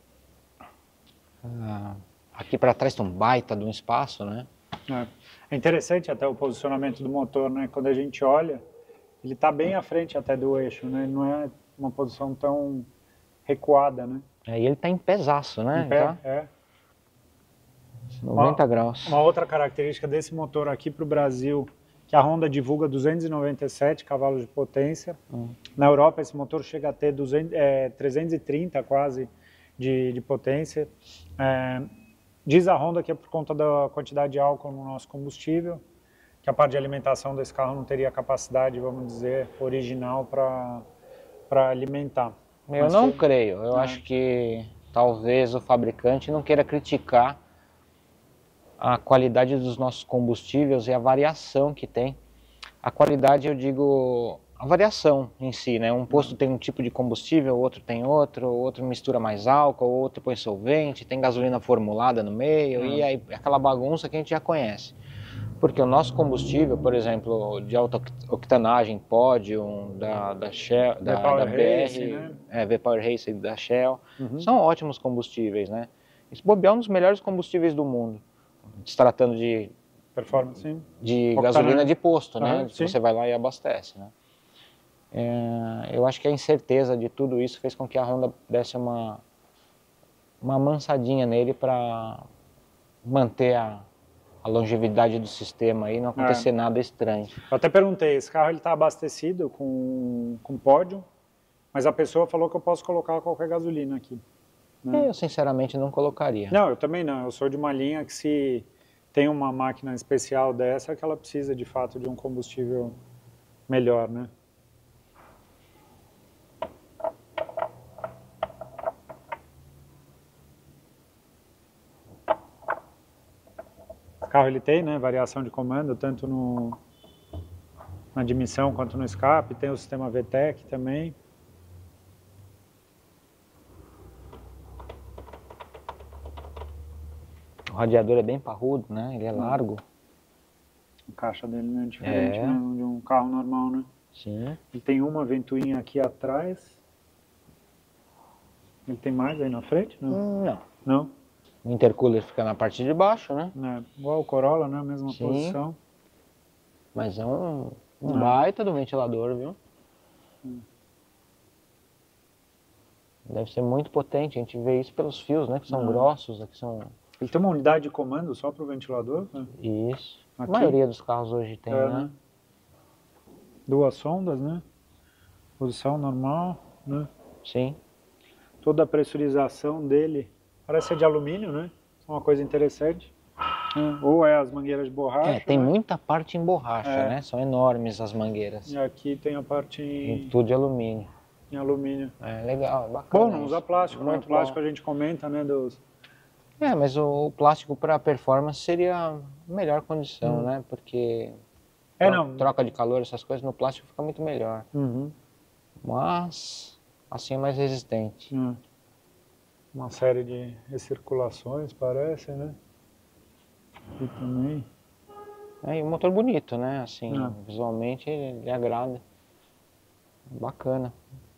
Ah, aqui para trás tem um baita de um espaço, né? É. é interessante até o posicionamento do motor, né? Quando a gente olha, ele está bem à frente até do eixo, né? Ele não é uma posição tão recuada, né? É, e ele está em pesaço, né? Em pé, tá? é. noventa uma, graus. Uma outra característica desse motor aqui para o Brasil, que a Honda divulga duzentos e noventa e sete cavalos de potência. Hum. Na Europa esse motor chega a ter duzentos, é, trezentos e trinta quase de, de potência. É, diz a Honda que é por conta da quantidade de álcool no nosso combustível, que a parte de alimentação desse carro não teria capacidade, vamos dizer, original para alimentar. Eu Mas não foi... creio, eu é. acho que talvez o fabricante não queira criticar a qualidade dos nossos combustíveis e a variação que tem. A qualidade, eu digo, a variação em si, né? Um posto tem um tipo de combustível, outro tem outro, outro mistura mais álcool, outro põe solvente, tem gasolina formulada no meio, uhum. e aí aquela bagunça que a gente já conhece. Porque o nosso combustível, por exemplo, de alta octanagem, Podium, da, da Shell, da, da B R, Race, né? é, V-Power Race da Shell, uhum. são ótimos combustíveis, né? Esse bobear é um dos melhores combustíveis do mundo, se tratando de performance, sim. de Octanagem. gasolina de posto, né? Uhum, se você vai lá e abastece, né? É, eu acho que a incerteza de tudo isso fez com que a Honda desse uma, uma amansadinha nele para manter a, a longevidade do sistema e não acontecer é. nada estranho. Eu até perguntei, esse carro está abastecido com, com Podium, mas a pessoa falou que eu posso colocar qualquer gasolina aqui. Né? Eu sinceramente não colocaria. Não, eu também não. Eu sou de uma linha que se tem uma máquina especial dessa, que ela precisa de fato de um combustível melhor, né? O carro ele tem, né, variação de comando, tanto no, na admissão quanto no escape. Tem o sistema V TEC também. O radiador é bem parrudo, né? Ele é largo. A caixa dele não é diferente, é. né, de um carro normal, né? Sim. Ele tem uma ventoinha aqui atrás. Ele tem mais aí na frente? Não. Não. Não? O intercooler fica na parte de baixo, né? É, igual o Corolla, né? Mesma Sim. posição. Mas é um, um baita do ventilador, viu? Hum. Deve ser muito potente. A gente vê isso pelos fios, né? Que são Não. grossos, que são... Ele tem uma unidade de comando só para o ventilador? Né? Isso. Aqui? A maioria dos carros hoje tem, é, né? Duas sondas, né? Posição normal, né? Sim. Toda a pressurização dele parece ser de alumínio, né? É uma coisa interessante. É. Ou é as mangueiras de borracha. É, tem né? muita parte em borracha, é. né? São enormes as mangueiras. E aqui tem a parte em... em tudo de alumínio. Em alumínio. É legal, é bacana. Bom, não usa plástico, né? O plástico bom. A gente comenta, né? Dos... É, mas o, o plástico para performance seria a melhor condição, hum. né? Porque é, troca, não. troca de calor, essas coisas no plástico fica muito melhor. Uhum. Mas assim é mais resistente. Hum. Uma série de recirculações, parece, né? E também. É, e um motor bonito, né? Assim, ah. visualmente ele, ele agrada. Bacana.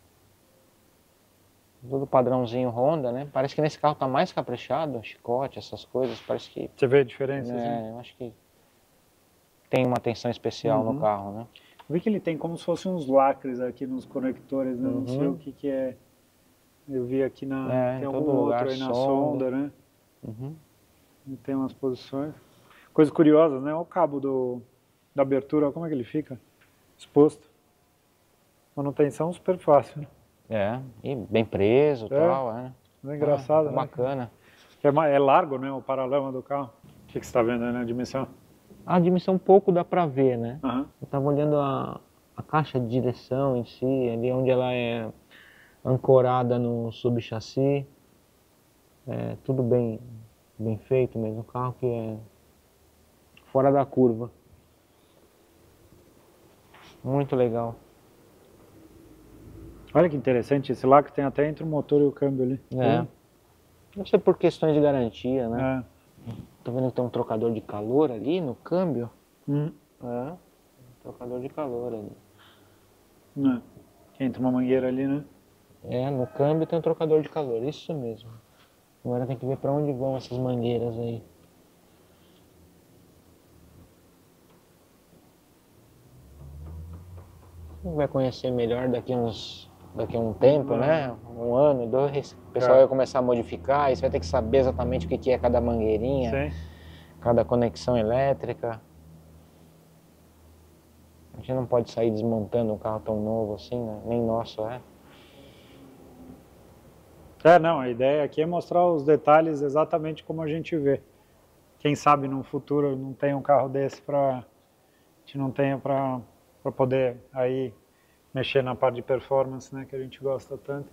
Tudo padrãozinho Honda, né? Parece que nesse carro tá mais caprichado, chicote, essas coisas, parece que... Você vê a diferença? É, assim? eu acho que tem uma atenção especial uhum. no carro, né? Eu vi que ele tem como se fossem uns lacres aqui nos conectores, né? Uhum. Não sei o que que é. Eu vi aqui na... É, tem em algum todo outro lugar, aí na sonda, sonda, né? Uhum. E tem umas posições. Coisas curiosas, né? Olha o cabo do, da abertura, olha como é que ele fica exposto. Manutenção super fácil, né? É, e bem preso e é, tal, é. É engraçado, ah, né? Bacana. É, é largo, né? O paralama do carro. O que, que você está vendo aí na dimensão? A dimensão pouco dá pra ver, né? Uhum. Eu estava olhando a, a caixa de direção em si, ali onde ela é ancorada no subchassi. É tudo bem, bem feito mesmo. Um carro que é fora da curva. Muito legal. Olha que interessante, esse lá que tem até entre o motor e o câmbio ali. É. Deve ser por questões de garantia, né? É. Tô vendo que tem um trocador de calor ali no câmbio. Hum. É, um trocador de calor ali. É. Entra uma mangueira ali, né? É, no câmbio tem um trocador de calor, isso mesmo. Agora tem que ver para onde vão essas mangueiras aí. Vai conhecer melhor daqui uns daqui a um tempo, né? Um ano, dois, o pessoal é. vai começar a modificar, e você vai ter que saber exatamente o que é cada mangueirinha, Sim. cada conexão elétrica. A gente não pode sair desmontando um carro tão novo assim, né? Nem nosso é. É, não, a ideia aqui é mostrar os detalhes exatamente como a gente vê. Quem sabe no futuro não tem um carro desse para a gente não tenha para para poder aí mexer na parte de performance, né, que a gente gosta tanto.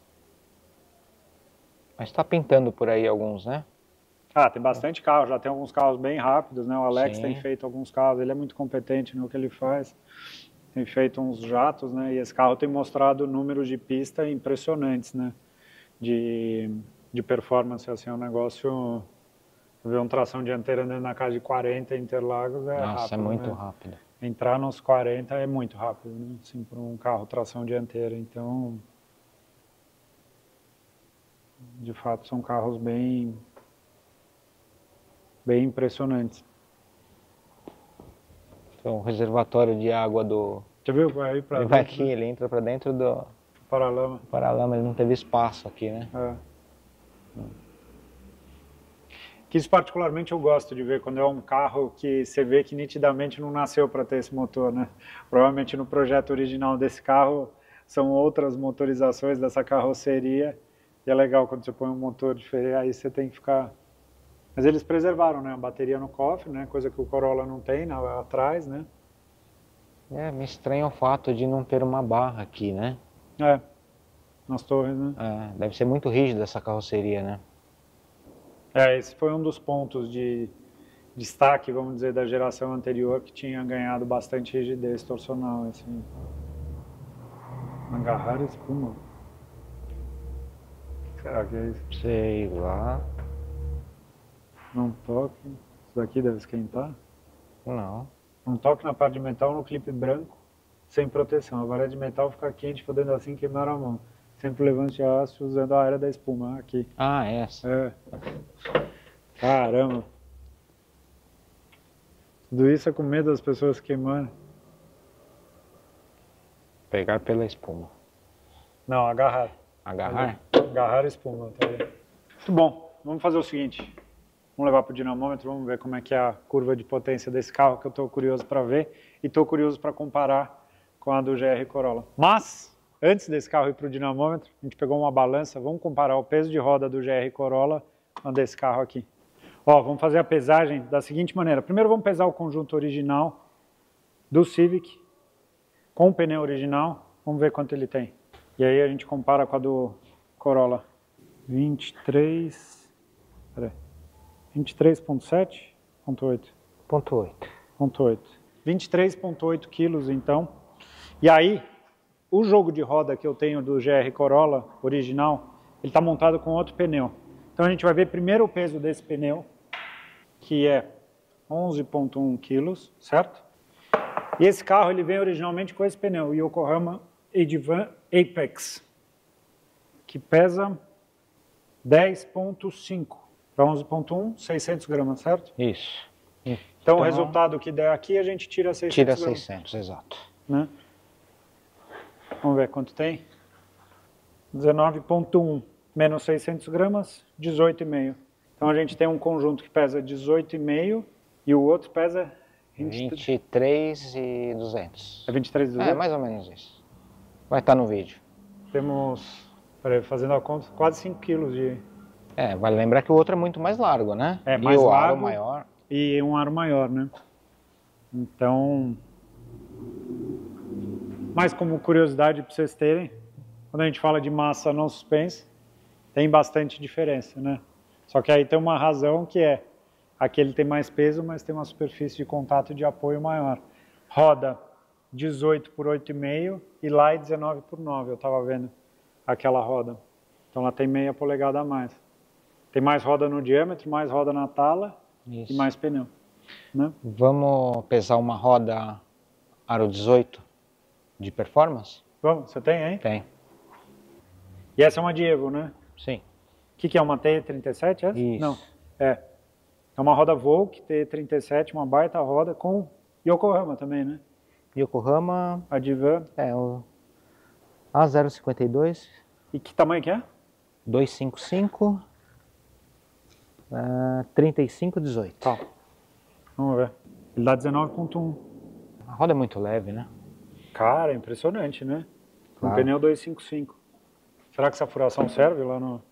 Mas está pintando por aí alguns, né? Ah, tem bastante carro, já tem alguns carros bem rápidos, né? O Alex Sim. tem feito alguns carros, ele é muito competente no que ele faz. Tem feito uns jatos, né? E esse carro tem mostrado números de pista impressionantes, né? De, de performance, assim, é um negócio... Ver um tração dianteira andando na casa de quarenta em Interlagos é Nossa, rápido. Nossa, é muito né? rápido. Entrar nos quarenta é muito rápido, né? Assim, para um carro tração dianteira. Então, de fato, são carros bem, bem impressionantes. Então, o reservatório de água do... Você viu? Vai aí para Ele vai aqui, né? Ele entra para dentro do... Paralama. Paralama, ele não teve espaço aqui, né? É. Hum. Que isso particularmente eu gosto de ver quando é um carro que você vê que nitidamente não nasceu para ter esse motor, né? Provavelmente no projeto original desse carro são outras motorizações dessa carroceria e é legal quando você põe um motor diferente, aí você tem que ficar... Mas eles preservaram, né? A bateria no cofre, né? Coisa que o Corolla não tem na, atrás, né? É, me estranha o fato de não ter uma barra aqui, né? É, nas torres, né? É, deve ser muito rígida essa carroceria, né? É, esse foi um dos pontos de, destaque, vamos dizer, da geração anterior, que tinha ganhado bastante rigidez torsional, assim. Agarrar espuma. O que será que é isso? Sei lá. Não toque. Isso daqui deve esquentar? Não. Não toque na parte de metal no clipe branco, sem proteção. A vara de metal fica quente, podendo assim queimar a mão. Sempre levante a haste usando a área da espuma. Aqui. Ah, essa. É. Caramba. Tudo isso é com medo das pessoas queimarem. Pegar pela espuma. Não, agarrar. Agarrar? Agarrar a espuma. Tá aí. Muito bom. Vamos fazer o seguinte. Vamos levar para o dinamômetro, vamos ver como é que é a curva de potência desse carro, que eu estou curioso para ver. E estou curioso para comparar com a do G R Corolla. Mas, antes desse carro ir para o dinamômetro, a gente pegou uma balança. Vamos comparar o peso de roda do G R Corolla com a desse carro aqui. Ó, vamos fazer a pesagem da seguinte maneira. Primeiro vamos pesar o conjunto original do Civic com o pneu original. Vamos ver quanto ele tem. E aí a gente compara com a do Corolla. vinte e três... Peraí. vinte e três vírgula sete? Ponto oito. Ponto oito. Ponto oito. vinte e três vírgula oito quilos, então. E aí, o jogo de roda que eu tenho do G R Corolla original, ele está montado com outro pneu. Então a gente vai ver primeiro o peso desse pneu, que é onze vírgula um quilos, certo? E esse carro ele vem originalmente com esse pneu, o Yokohama Edivan Apex, que pesa dez vírgula cinco para onze vírgula um, seiscentos gramas, certo? Isso. Então, então o resultado que der aqui a gente tira seiscentos tira gramas. seiscentos, exato. Né? Vamos ver quanto tem. dezenove vírgula um menos seiscentos gramas, dezoito vírgula cinco. Então a gente tem um conjunto que pesa dezoito vírgula cinco e o outro pesa vinte e três e duzentos. É vinte e três e duzentos? É, mais ou menos isso. Vai estar no vídeo. Temos, peraí, fazendo a conta, quase cinco quilos de... É, vale lembrar que o outro é muito mais largo, né? É, mais e o largo aro maior. E um aro maior, né? Então... Mas como curiosidade para vocês terem, quando a gente fala de massa não suspensa, tem bastante diferença, né? Só que aí tem uma razão que é, aqui ele tem mais peso, mas tem uma superfície de contato de apoio maior. Roda dezoito por oito vírgula cinco e lá é dezenove por nove, eu estava vendo aquela roda. Então ela tem meia polegada a mais. Tem mais roda no diâmetro, mais roda na tala. Isso. E mais pneu. Né? Vamos pesar uma roda aro dezoito de performance? Vamos, você tem aí? Tem. E essa é uma Diego, né? Sim. O que, que é uma T trinta e sete? Essa? Isso. Não, é. É uma roda Volk T trinta e sete, uma baita roda com Yokohama também, né? Yokohama... Adivan. É, o A zero cinquenta e dois. E que tamanho que é? duzentos e cinquenta e cinco, uh, trinta e cinco, dezoito. Tá. Vamos ver. Ele dá dezenove ponto um. A roda é muito leve, né? Cara, impressionante, né? Claro. Um pneu duzentos e cinquenta e cinco. Será que essa furação serve lá no...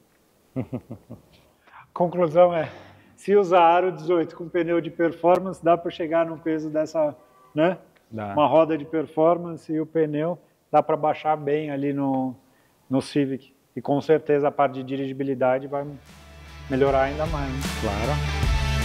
Conclusão é, se usar aro dezoito com pneu de performance, dá para chegar no peso dessa, né? Dá. Uma roda de performance e o pneu dá para baixar bem ali no, no Civic. E com certeza a parte de dirigibilidade vai melhorar ainda mais, né? Claro.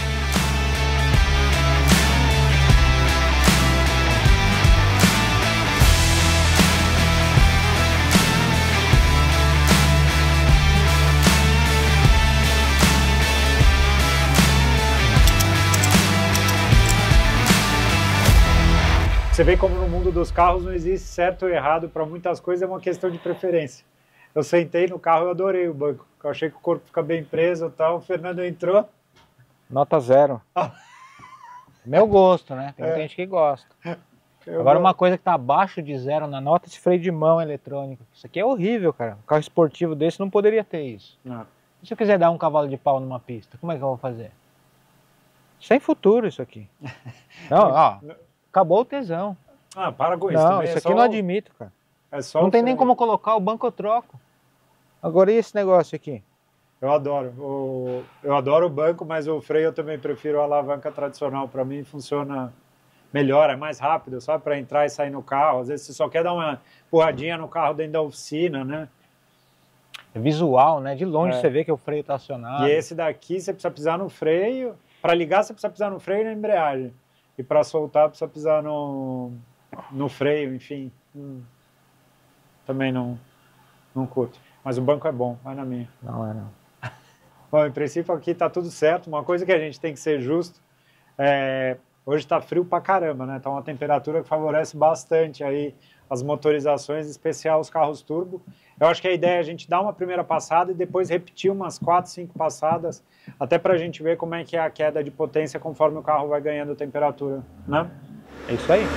Você vê como no mundo dos carros não existe certo ou errado, para muitas coisas é uma questão de preferência. Eu sentei no carro e adorei o banco, eu achei que o corpo fica bem preso e tal, o Fernando entrou... Nota zero. Meu gosto, né? Tem é. gente que gosta. Eu Agora vou... uma coisa que tá abaixo de zero na nota é esse freio de mão eletrônico. Isso aqui é horrível, cara. Um carro esportivo desse não poderia ter isso. Não. E se eu quiser dar um cavalo de pau numa pista, como é que eu vou fazer? Sem futuro isso aqui. Não, ó... Acabou o tesão. Ah, para com isso. Não, também isso é aqui só... não admito, cara. É só não tem freio. nem como colocar o banco, eu troco. Agora e esse negócio aqui? Eu adoro. O... Eu adoro o banco, mas o freio eu também prefiro a alavanca tradicional. Para mim funciona melhor, é mais rápido, sabe? Para entrar e sair no carro. Às vezes você só quer dar uma empurradinha no carro dentro da oficina, né? É visual, né? De longe é. você vê que o freio tá acionado. E esse daqui você precisa pisar no freio... para ligar você precisa pisar no freio e na embreagem. E para soltar precisa pisar no, no freio, enfim. Hum, também não, não curto. Mas o banco é bom, vai na minha. Não é não. Bom, em princípio aqui tá tudo certo. Uma coisa que a gente tem que ser justo, é, hoje tá frio pra caramba, né? Tá uma temperatura que favorece bastante aí as motorizações, em especial os carros turbo. Eu acho que a ideia é a gente dar uma primeira passada e depois repetir umas quatro, cinco passadas, até para a gente ver como é que é a queda de potência conforme o carro vai ganhando temperatura, né? É isso aí.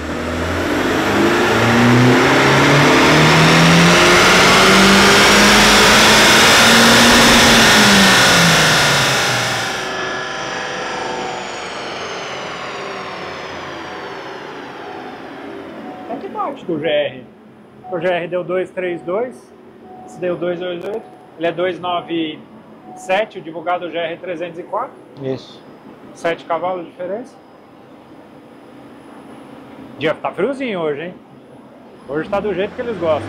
É que bate do G R. O G R deu dois três dois, esse deu dois dois oito, ele é dois nove sete, o divulgado G R trezentos e quatro. Isso. sete cavalos de diferença. O dia tá friozinho hoje, hein? Hoje tá do jeito que eles gostam.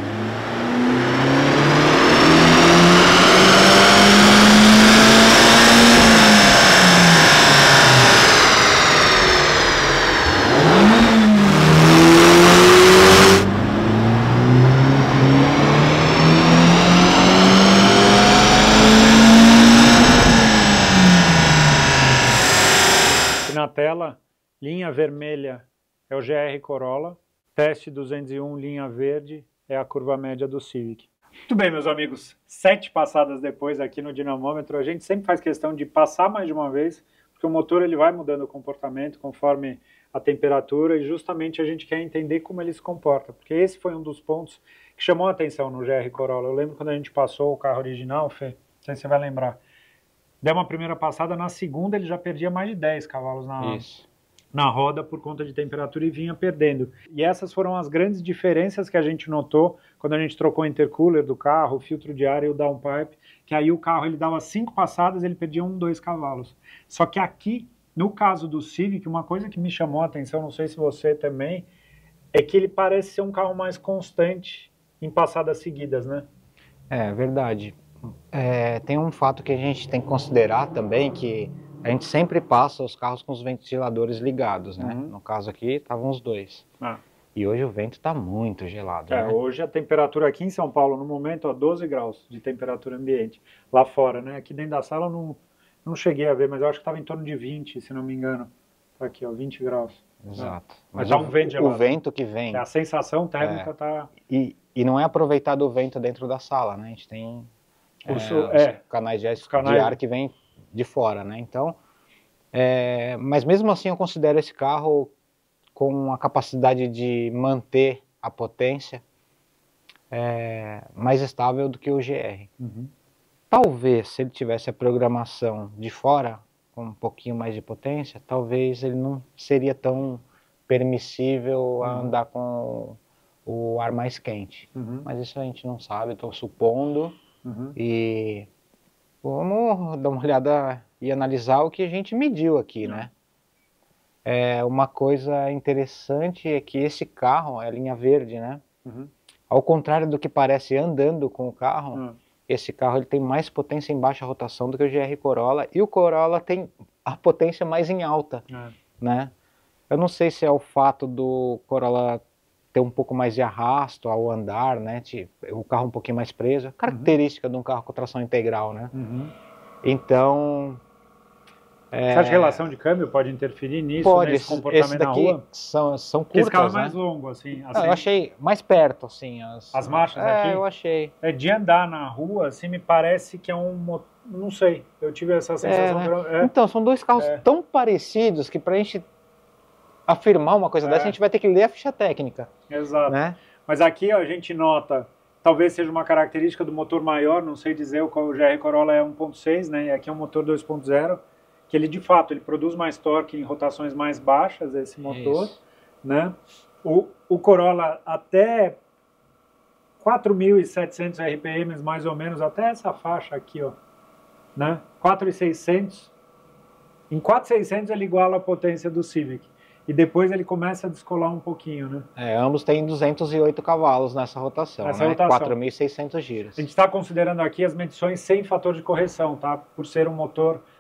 Na tela, linha vermelha é o G R Corolla, teste duzentos e um, linha verde, é a curva média do Civic. Muito bem, meus amigos, sete passadas depois aqui no dinamômetro, a gente sempre faz questão de passar mais de uma vez, porque o motor ele vai mudando o comportamento conforme a temperatura e justamente a gente quer entender como ele se comporta, porque esse foi um dos pontos que chamou a atenção no G R Corolla. Eu lembro quando a gente passou o carro original, Fê, não sei se você vai lembrar, deu uma primeira passada, na segunda ele já perdia mais de dez cavalos na, na roda por conta de temperatura e vinha perdendo. E essas foram as grandes diferenças que a gente notou quando a gente trocou o intercooler do carro, o filtro de ar e o downpipe, que aí o carro ele dava cinco passadas e ele perdia um, dois cavalos. Só que aqui, no caso do Civic, uma coisa que me chamou a atenção, não sei se você também, é que ele parece ser um carro mais constante em passadas seguidas, né? É verdade. É, tem um fato que a gente tem que considerar também, que a gente sempre passa os carros com os ventiladores ligados, né? Uhum. No caso aqui, estavam os dois. Ah. E hoje o vento está muito gelado, é, né? Hoje a temperatura aqui em São Paulo, no momento, ó, doze graus de temperatura ambiente. Lá fora, né? Aqui dentro da sala eu não, não cheguei a ver, mas eu acho que estava em torno de vinte, se não me engano. Tá aqui, ó, vinte graus. Exato. É. Mas, mas tá um vento gelado. O vento que vem... A sensação térmica está... É, e, e não é aproveitado o vento dentro da sala, né? A gente tem... Os, é, é, os canais de, os canais de ar que vem de fora, né? Então, é, mas mesmo assim eu considero esse carro com a capacidade de manter a potência é, mais estável do que o G R. Uhum. Talvez, se ele tivesse a programação de fora, com um pouquinho mais de potência, talvez ele não seria tão permissível a andar com o ar mais quente. Uhum. Mas isso a gente não sabe, estou supondo. Uhum. E vamos dar uma olhada e analisar o que a gente mediu aqui, uhum. né? É, uma coisa interessante é que esse carro é linha verde, né? Uhum. Ao contrário do que parece andando com o carro, uhum. esse carro ele tem mais potência em baixa rotação do que o G R Corolla, e o Corolla tem a potência mais em alta, uhum. né? Eu não sei se é o fato do Corolla ter um pouco mais de arrasto ao andar, né? Tipo, o carro um pouquinho mais preso, característica uhum. de um carro com tração integral, né? Uhum. Então... É... Você acha que a relação de câmbio pode interferir nisso, pode, nesse comportamento esse daqui na rua? São, são curtas, esse carro é né? mais longo, assim. assim... Não, eu achei mais perto, assim. As, as marchas é, aqui? eu achei. É, de andar na rua, assim, me parece que é um... Não sei, eu tive essa sensação. É, né? é. Então, são dois carros é. tão parecidos que pra gente afirmar uma coisa é. dessa, a gente vai ter que ler a ficha técnica. Exato. Né? Mas aqui ó, a gente nota, talvez seja uma característica do motor maior, não sei dizer, o G R Corolla é um ponto seis, né? E aqui é um motor dois ponto zero, que ele de fato ele produz mais torque em rotações mais baixas, esse motor. Isso. Né? O, o Corolla até quatro mil e setecentos R P M, mais ou menos, até essa faixa aqui, ó, né? quatro mil e seiscentos. Em quatro mil e seiscentos ele iguala a potência do Civic. E depois ele começa a descolar um pouquinho, né? É, ambos têm duzentos e oito cavalos nessa rotação, nessa né? rotação. quatro mil e seiscentos giros. A gente está considerando aqui as medições sem fator de correção, tá? Por ser um motor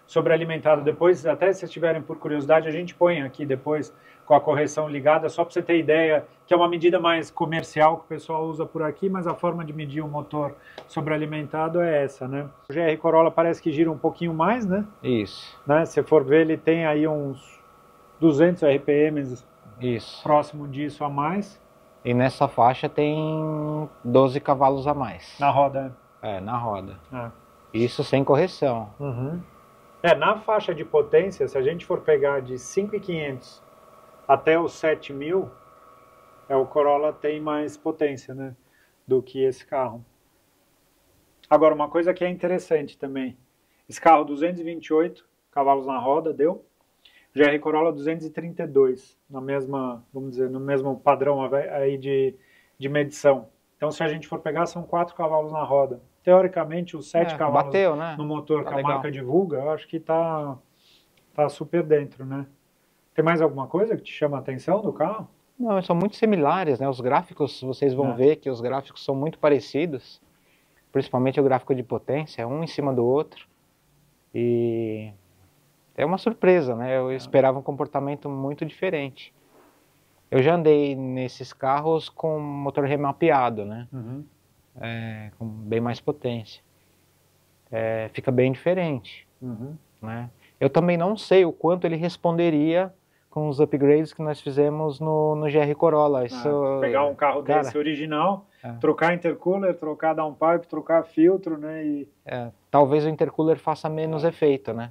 sobrealimentado. Depois, até se vocês tiverem por curiosidade, a gente põe aqui depois com a correção ligada, só para você ter ideia, que é uma medida mais comercial que o pessoal usa por aqui, mas a forma de medir o motor sobrealimentado é essa, né? O G R Corolla parece que gira um pouquinho mais, né? Isso. Né? Se for ver, ele tem aí uns duzentos R P M, isso, próximo disso a mais. E nessa faixa tem doze cavalos a mais. Na roda. É, na roda. É. Isso sem correção. Uhum. É, na faixa de potência, se a gente for pegar de cinco mil e quinhentos até os sete mil, é, o Corolla tem mais potência, né, do que esse carro. Agora, uma coisa que é interessante também, esse carro duzentos e vinte e oito cavalos na roda, deu? G R Corolla duzentos e trinta e dois, na mesma, vamos dizer, no mesmo padrão aí de, de medição. Então, se a gente for pegar, são quatro cavalos na roda. Teoricamente, os sete é, cavalos bateu, né? no motor tá que a legal. marca divulga, eu acho que tá, tá super dentro, né? Tem mais alguma coisa que te chama a atenção do carro? Não, são muito similares, né? Os gráficos, vocês vão é. ver que os gráficos são muito parecidos, principalmente o gráfico de potência, um em cima do outro. E é uma surpresa, né? Eu é. esperava um comportamento muito diferente. Eu já andei nesses carros com motor remapeado, né? Uhum. É, com bem mais potência. É, fica bem diferente, uhum. né? Eu também não sei o quanto ele responderia com os upgrades que nós fizemos no, no G R Corolla. Isso, ah, pegar um carro cara, desse original, é. trocar intercooler, trocar downpipe, trocar filtro, né? E... É, talvez o intercooler faça menos é. efeito, né?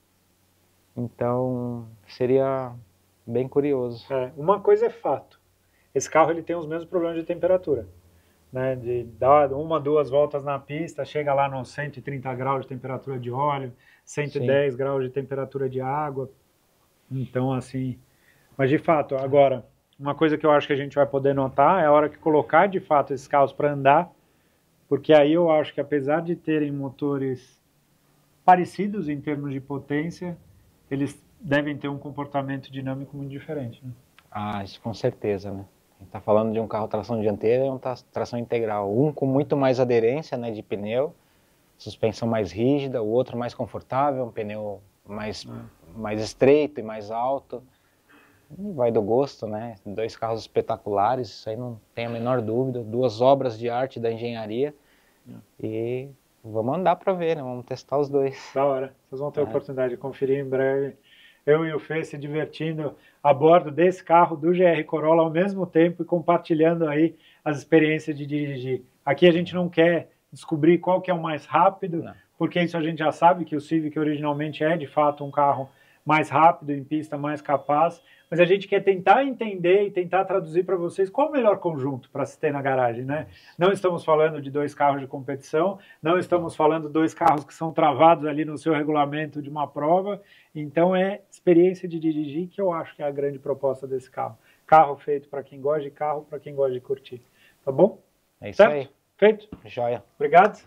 Então, seria bem curioso. É, uma coisa é fato, esse carro ele tem os mesmos problemas de temperatura. Né, de dar uma, duas voltas na pista, chega lá nos cento e trinta graus de temperatura de óleo, cento e dez Sim. graus de temperatura de água. Então, assim... Mas, de fato, agora, uma coisa que eu acho que a gente vai poder notar é a hora que colocar, de fato, esses carros para andar, porque aí eu acho que, apesar de terem motores parecidos em termos de potência, eles devem ter um comportamento dinâmico muito diferente. Né? Ah, isso com certeza, né? A gente está falando de um carro tração dianteira e um tração integral. Um com muito mais aderência, né, de pneu, suspensão mais rígida, o outro mais confortável, um pneu mais, é. mais estreito e mais alto. E vai do gosto, né? Dois carros espetaculares, isso aí não tem a menor dúvida. Duas obras de arte da engenharia. É. E vamos andar para ver, né? Vamos testar os dois. Da hora. Vocês vão ter é. a oportunidade de conferir em breve. Eu e o Fê se divertindo a bordo desse carro do G R Corolla ao mesmo tempo e compartilhando aí as experiências de dirigir. Aqui a gente não quer descobrir qual que é o mais rápido, não. porque isso a gente já sabe que o Civic originalmente é de fato um carro mais rápido, em pista mais capaz, mas a gente quer tentar entender e tentar traduzir para vocês qual o melhor conjunto para se ter na garagem, né? Não estamos falando de dois carros de competição, não estamos falando de dois carros que são travados ali no seu regulamento de uma prova, então é experiência de dirigir que eu acho que é a grande proposta desse carro. Carro feito para quem gosta de carro, para quem gosta de curtir. Tá bom? É isso certo? aí. Feito? Joia. Obrigado.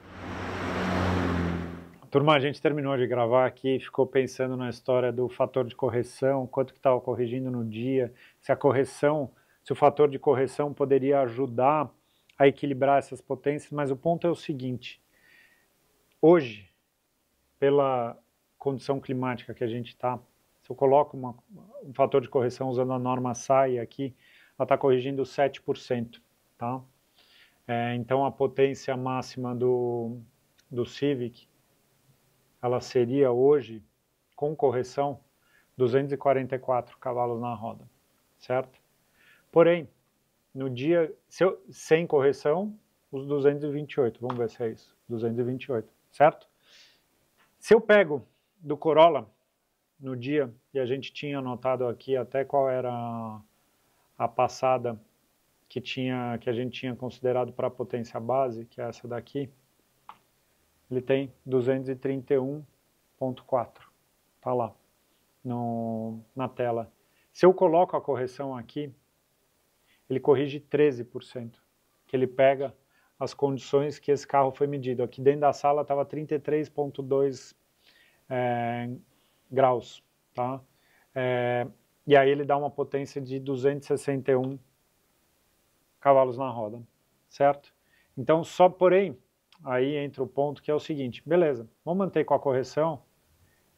Turma, a gente terminou de gravar aqui, ficou pensando na história do fator de correção, quanto que estava corrigindo no dia, se a correção, se o fator de correção poderia ajudar a equilibrar essas potências, mas o ponto é o seguinte, hoje, pela condição climática que a gente está, se eu coloco uma, um fator de correção usando a norma S A I aqui, ela está corrigindo sete por cento, tá? É, então a potência máxima do, do Civic, ela seria hoje, com correção, duzentos e quarenta e quatro cavalos na roda, certo? Porém, no dia, se eu, sem correção, os duzentos e vinte e oito, vamos ver se é isso, duzentos e vinte e oito, certo? Se eu pego do Corolla, no dia, e a gente tinha anotado aqui até qual era a, a passada que, tinha, que a gente tinha considerado para a potência base, que é essa daqui, ele tem duzentos e trinta e um ponto quatro, tá lá no, na tela. Se eu coloco a correção aqui, ele corrige treze por cento, que ele pega as condições que esse carro foi medido. Aqui dentro da sala estava trinta e três ponto dois é, graus, tá? É, e aí ele dá uma potência de duzentos e sessenta e um cavalos na roda, certo? Então, só porém, aí entra o ponto que é o seguinte, beleza, vamos manter com a correção,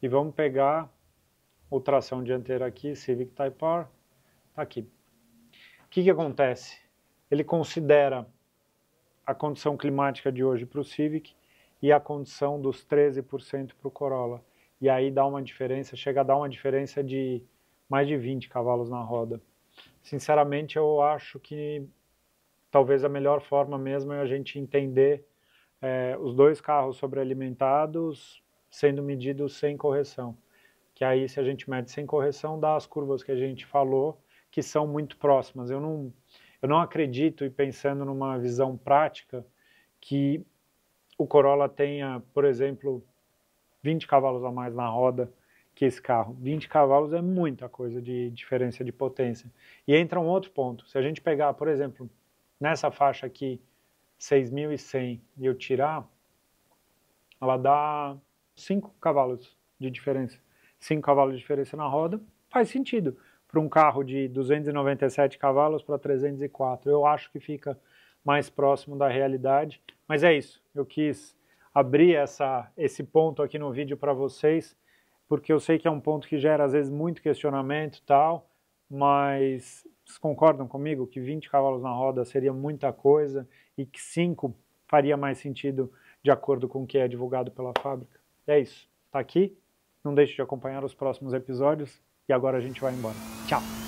e vamos pegar o tração dianteira aqui, Civic Type R, tá aqui. O que que acontece? Ele considera a condição climática de hoje para o Civic e a condição dos treze por cento para o Corolla. E aí dá uma diferença, chega a dar uma diferença de mais de vinte cavalos na roda. Sinceramente, eu acho que talvez a melhor forma mesmo é a gente entender é, os dois carros sobrealimentados sendo medidos sem correção. Que aí, se a gente mede sem correção, dá as curvas que a gente falou, que são muito próximas. Eu não, eu não acredito, e pensando numa visão prática, que o Corolla tenha, por exemplo, vinte cavalos a mais na roda que esse carro. vinte cavalos é muita coisa de diferença de potência. E entra um outro ponto. Se a gente pegar, por exemplo, nessa faixa aqui, seis mil e cem, e eu tirar, ela dá cinco cavalos de diferença. cinco cavalos de diferença na roda, faz sentido. Para um carro de duzentos e noventa e sete cavalos para trezentos e quatro. Eu acho que fica mais próximo da realidade. Mas é isso. Eu quis abrir essa, esse ponto aqui no vídeo para vocês, porque eu sei que é um ponto que gera, às vezes, muito questionamento e tal, mas vocês concordam comigo que vinte cavalos na roda seria muita coisa e que cinco faria mais sentido de acordo com o que é divulgado pela fábrica? É isso. Tá aqui. Não deixe de acompanhar os próximos episódios e agora a gente vai embora. Tchau!